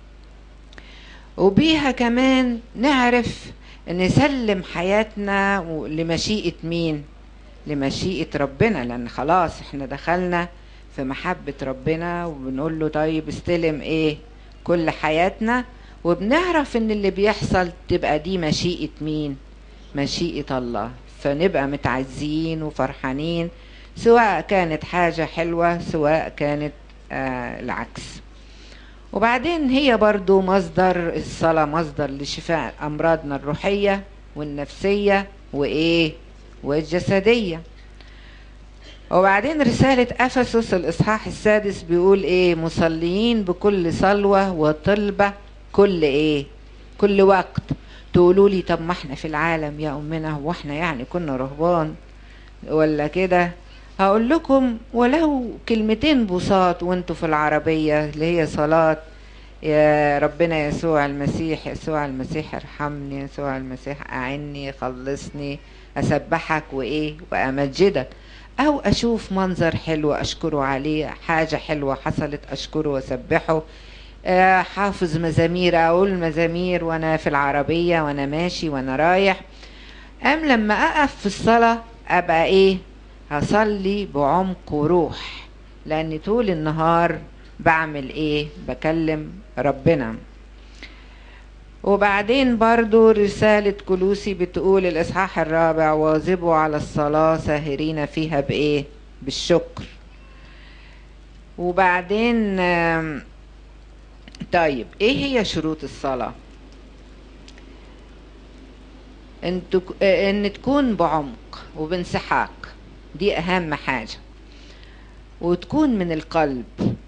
وبيها كمان نعرف نسلم حياتنا لمشيئة مين؟ لمشيئة ربنا، لأن خلاص احنا دخلنا في محبة ربنا وبنقول له طيب استلم ايه؟ كل حياتنا. وبنعرف ان اللي بيحصل تبقى دي مشيئة مين؟ مشيئة الله. فنبقى متعزين وفرحانين سواء كانت حاجة حلوة سواء كانت آه العكس. وبعدين هي برضو مصدر الصلاة، مصدر لشفاء أمراضنا الروحية والنفسية وإيه؟ والجسدية. وبعدين رسالة أفسس الإصحاح السادس بيقول إيه؟ مصلين بكل صلوة وطلبة كل إيه؟ كل وقت. تقولوا لي طب ما احنا في العالم يا أمنا، واحنا يعني كنا رهبان ولا كده؟ هقول لكم ولو كلمتين بساط وانتوا في العربية، اللي هي صلاة يا ربنا يسوع المسيح، يسوع المسيح ارحمني، يسوع المسيح أعني، خلصني، أسبحك وإيه وأمجدك. أو أشوف منظر حلو أشكره عليه، حاجة حلوة حصلت أشكره وأسبحه. أه حافظ مزامير، أقول مزامير وأنا في العربية وأنا ماشي وأنا رايح. أم لما أقف في الصلاة أبقى إيه؟ هصلي بعمق وروح، لأني طول النهار بعمل إيه؟ بكلم ربنا. وبعدين برضو رسالة كلوسي بتقول الإصحاح الرابع واظبوا على الصلاة ساهرين فيها بإيه؟ بالشكر. وبعدين طيب إيه هي شروط الصلاة؟ إن, تك... إن تكون بعمق وبانسحاق، دي أهم حاجة. وتكون من القلب،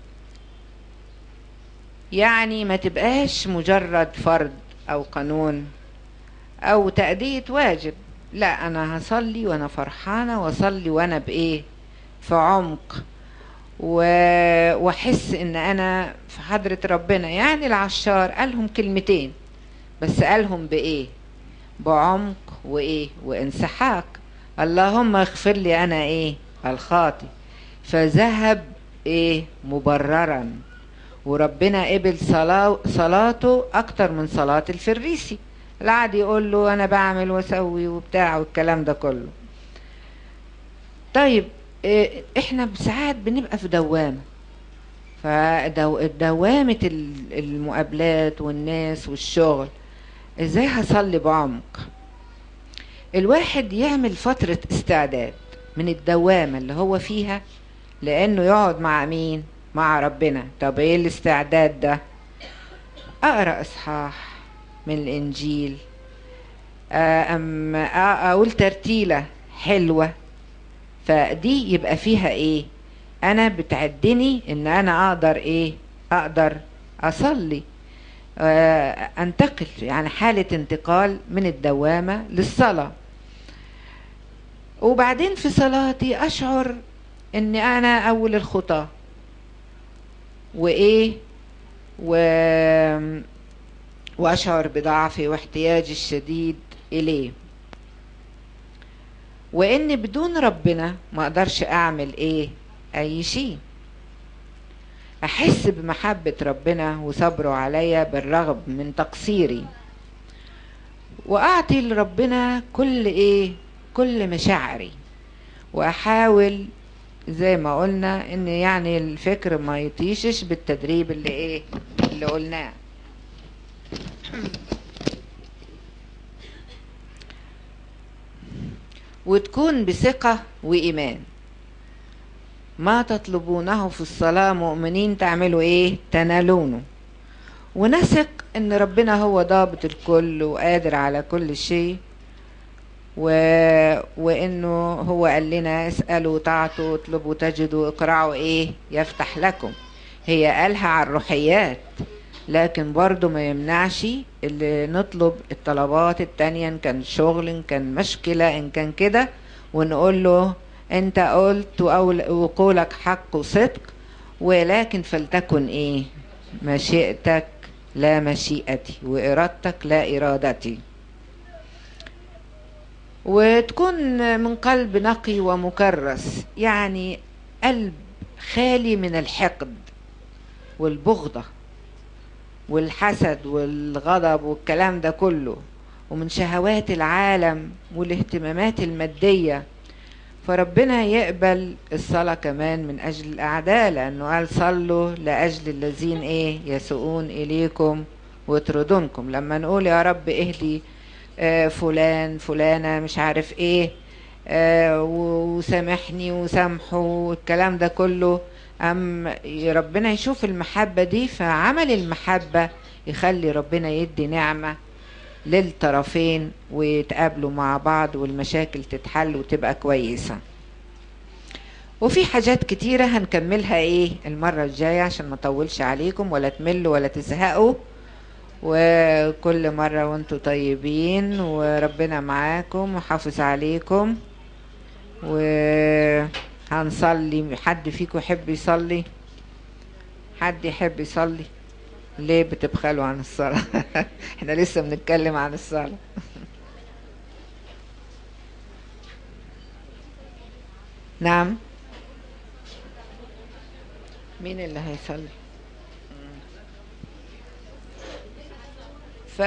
يعني ما تبقاش مجرد فرض أو قانون أو تأدية واجب. لا، أنا هصلي وأنا فرحانة، وأصلي وأنا بإيه؟ في عمق، وأحس إن أنا في حضرة ربنا. يعني العشار قالهم كلمتين بس قالهم بإيه؟ بعمق وإيه؟ وانسحاق. اللهم اغفر لي أنا إيه؟ الخاطي. فذهب إيه؟ مبررا. وربنا قبل صلاة صلاته أكتر من صلاة الفريسي لا قعد يقول له انا بعمل واسوي وبتاع والكلام ده كله. طيب إيه، احنا ساعات بنبقى في دوامة، فدوامة المقابلات والناس والشغل، ازاي هصلي بعمق؟ الواحد يعمل فترة استعداد من الدوامة اللي هو فيها، لانه يقعد مع مين؟ مع ربنا. طب ايه الاستعداد ده؟ اقرأ اصحاح من الانجيل، أم اقول ترتيلة حلوة، فدي يبقى فيها ايه؟ انا بتعدني ان انا اقدر ايه؟ اقدر اصلي، آه انتقل، يعني حالة انتقال من الدوامة للصلاة. وبعدين في صلاتي اشعر ان انا اول الخطاة وايه و... واشعر بضعفي واحتياجي الشديد اليه، وان بدون ربنا ما اقدرش اعمل ايه؟ اي شيء. احس بمحبة ربنا وصبره عليا بالرغم من تقصيري، واعطي لربنا كل ايه؟ كل مشاعري، واحاول زي ما قلنا ان يعني الفكر ما يطيشش بالتدريب اللي ايه؟ اللي قلناه. وتكون بثقة وإيمان، ما تطلبونه في الصلاة مؤمنين تعملوا ايه؟ تنالونه. ونثق ان ربنا هو ضابط الكل وقادر على كل شيء، و... وانه هو قال لنا اسألوا تعطوا اطلبوا تجدوا اقرعوا ايه؟ يفتح لكم. هي قالها على الروحيات، لكن برضو ما يمنعش اللي نطلب الطلبات التانية، ان كان شغل، ان كان مشكلة، ان كان كده، ونقول له انت قلت وقولك حق وصدق، ولكن فلتكن ايه؟ مشيئتك لا مشيئتي، وارادتك لا ارادتي. وتكون من قلب نقي ومكرس، يعني قلب خالي من الحقد والبغضة والحسد والغضب والكلام ده كله، ومن شهوات العالم والاهتمامات المادية. فربنا يقبل الصلاة كمان من أجل الأعداء، لأنه قال صلوا لأجل الذين إيه؟ يسوءون إليكم ويطردونكم. لما نقول يا رب اهدي آه فلان فلانة مش عارف إيه، آه وسامحني وسامحه والكلام ده كله، أم ربنا يشوف المحبة دي، فعمل المحبة يخلي ربنا يدي نعمة للطرفين ويتقابلوا مع بعض، والمشاكل تتحل وتبقى كويسة. وفي حاجات كتيرة هنكملها ايه المرة الجاية عشان ما اطولش عليكم ولا تملوا ولا تزهقوا. وكل مرة وانتوا طيبين، وربنا معاكم وحافظ عليكم. وهنصلي. حد فيكم يحب يصلي؟ حد يحب يصلي؟ ليه بتبخلوا عن الصلاة؟ احنا لسه بنتكلم عن الصلاة. نعم، مين اللي هيصلي؟ ف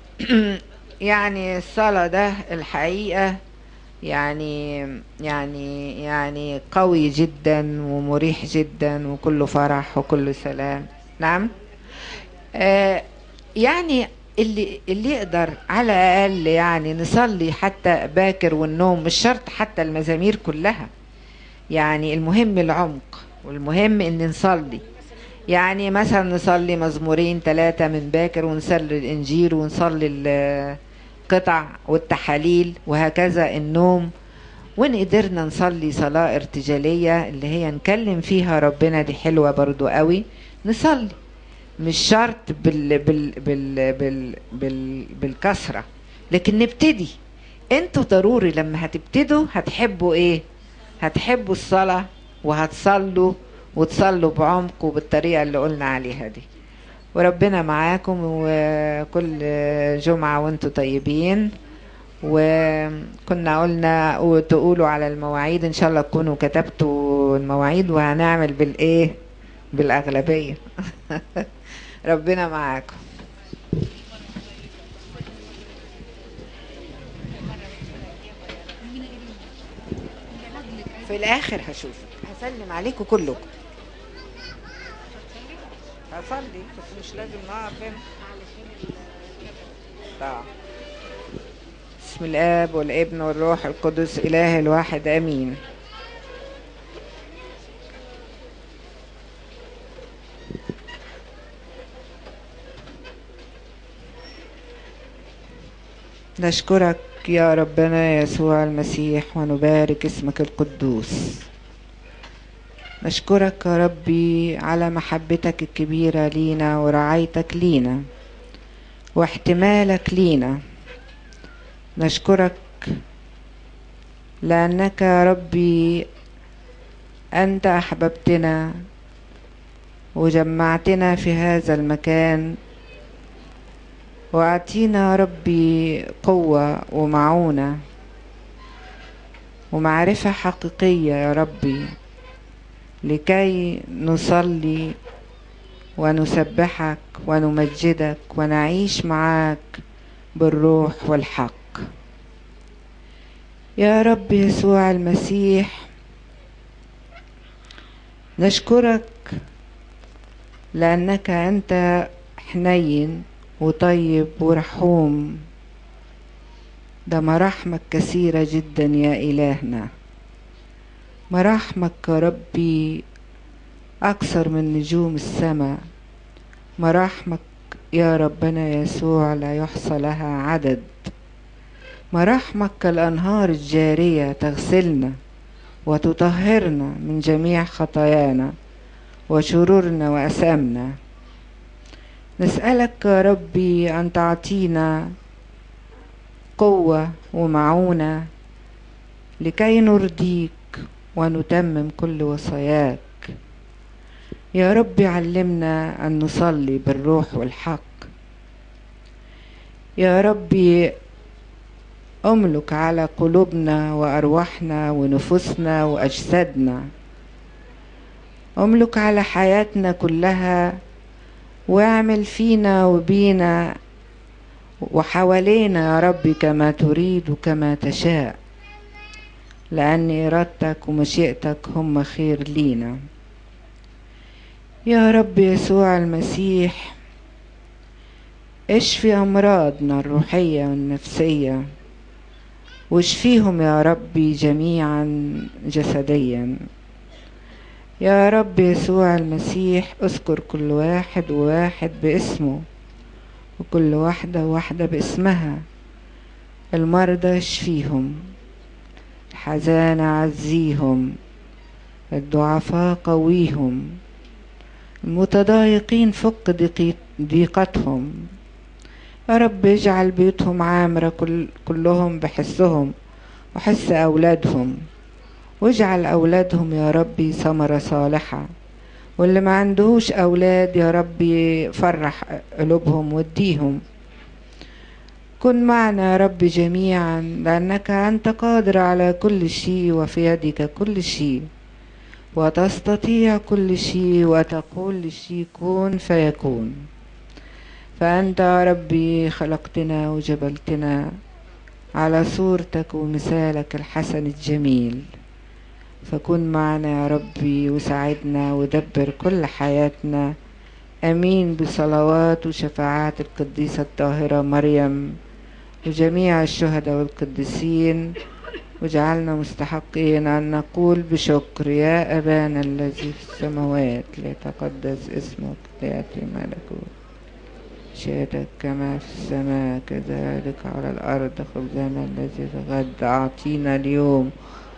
يعني الصلاة ده الحقيقة يعني يعني يعني قوي جدا ومريح جدا وكله فرح وكله سلام. نعم، آه يعني اللي اللي يقدر على الاقل يعني نصلي حتى باكر، والنوم مش شرط حتى المزامير كلها، يعني المهم العمق، والمهم ان نصلي. يعني مثلا نصلي مزمورين ثلاثة من باكر، ونصلي الانجيل، ونصلي القطع والتحاليل، وهكذا النوم. وان قدرنا نصلي صلاة ارتجالية اللي هي نكلم فيها ربنا، دي حلوة برضو قوي. نصلي مش شرط بال بال بال بال بال بالكسرة، لكن نبتدي. انتوا ضروري لما هتبتدوا هتحبوا ايه؟ هتحبوا الصلاة، وهتصلوا وتصلوا بعمق وبالطريقة اللي قلنا عليها دي. وربنا معاكم، وكل جمعة وانتوا طيبين. وكنا قلنا تقولوا على المواعيد، ان شاء الله تكونوا كتبتوا المواعيد، وهنعمل بالايه؟ بالاغلبية. ربنا معاكم. في الاخر هشوفك، هسلم عليكم كلكم. هصلي بس مش لازم نقف هنا. طبعا. بسم الاب والابن والروح القدس اله الواحد امين. نشكرك يا ربنا يسوع المسيح ونبارك اسمك القدوس. نشكرك يا ربي على محبتك الكبيرة لينا ورعايتك لينا واحتمالك لينا. نشكرك لأنك يا ربي أنت أحببتنا وجمعتنا في هذا المكان، وأعطينا يا ربي قوة ومعونة ومعرفة حقيقية يا ربي لكي نصلي ونسبحك ونمجدك ونعيش معاك بالروح والحق. يا رب يسوع المسيح، نشكرك لأنك أنت حنين وطيب ورحوم. ده مراحمك كثيرة جدا يا إلهنا، مراحمك يا ربي أكثر من نجوم السماء. مراحمك يا ربنا يسوع لا يحصى لها عدد. مراحمك كالأنهار الجارية تغسلنا وتطهرنا من جميع خطايانا وشرورنا وأثامنا. نسألك يا ربي أن تعطينا قوة ومعونة لكي نرضيك ونتمم كل وصاياك. يا رب علمنا أن نصلي بالروح والحق. يا ربي أملك على قلوبنا وأرواحنا ونفوسنا وأجسادنا، أملك على حياتنا كلها، واعمل فينا وبينا وحوالينا يا ربي كما تريد وكما تشاء، لأن إرادتك ومشيئتك هم خير لينا. يا رب يسوع المسيح، اشفي أمراضنا الروحية والنفسية، واشفيهم يا ربي جميعا جسديا. يا رب يسوع المسيح، اذكر كل واحد وواحد باسمه وكل واحدة واحدة باسمها. المرضى اشفيهم، الحزانة عزيهم، الضعفاء قويهم، المتضايقين فك ضيقتهم. يا رب اجعل بيوتهم عامرة كل كلهم بحسهم وحس أولادهم، واجعل أولادهم يا ربي ثمرة صالحة، واللي ما عندهوش أولاد يا ربي فرح قلوبهم واديهم. كن معنا يا رب جميعا، لأنك أنت قادر على كل شيء وفي يدك كل شيء وتستطيع كل شيء وتقول للشيء كن فيكون. فأنت يا ربي خلقتنا وجبلتنا على صورتك ومثالك الحسن الجميل، فكن معنا يا ربي وساعدنا ودبر كل حياتنا. أمين بصلوات وشفاعات القديسة الطاهرة مريم وجميع الشهداء والقديسين، واجعلنا مستحقين أن نقول بشكر: يا أبانا الذي في السماوات ليتقدس اسمك، ليأتي ملكوتك، شهدك كما في السماء كذلك على الأرض. خبزنا الذي غد أعطينا اليوم،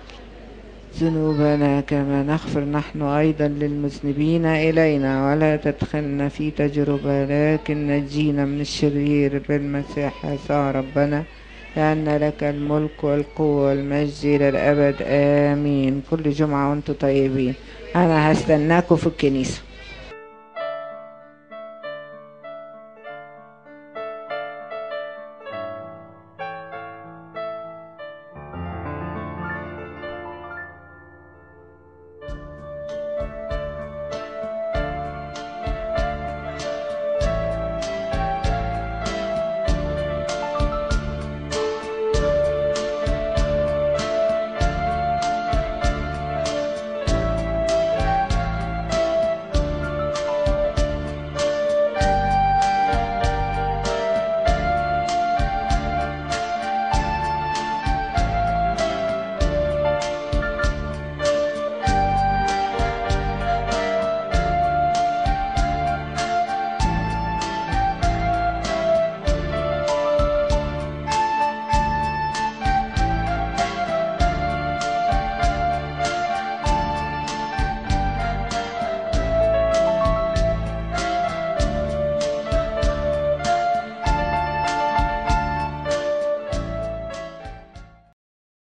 ذنوبنا كما نغفر نحن أيضا للمذنبين إلينا، ولا تدخلنا في تجربة لكن نجينا من الشرير بالمسيح يسوع ربنا، لأن لك الملك والقوة والمجد إلى الأبد آمين. كل جمعة وأنتم طيبين. أنا هستناكم في الكنيسة.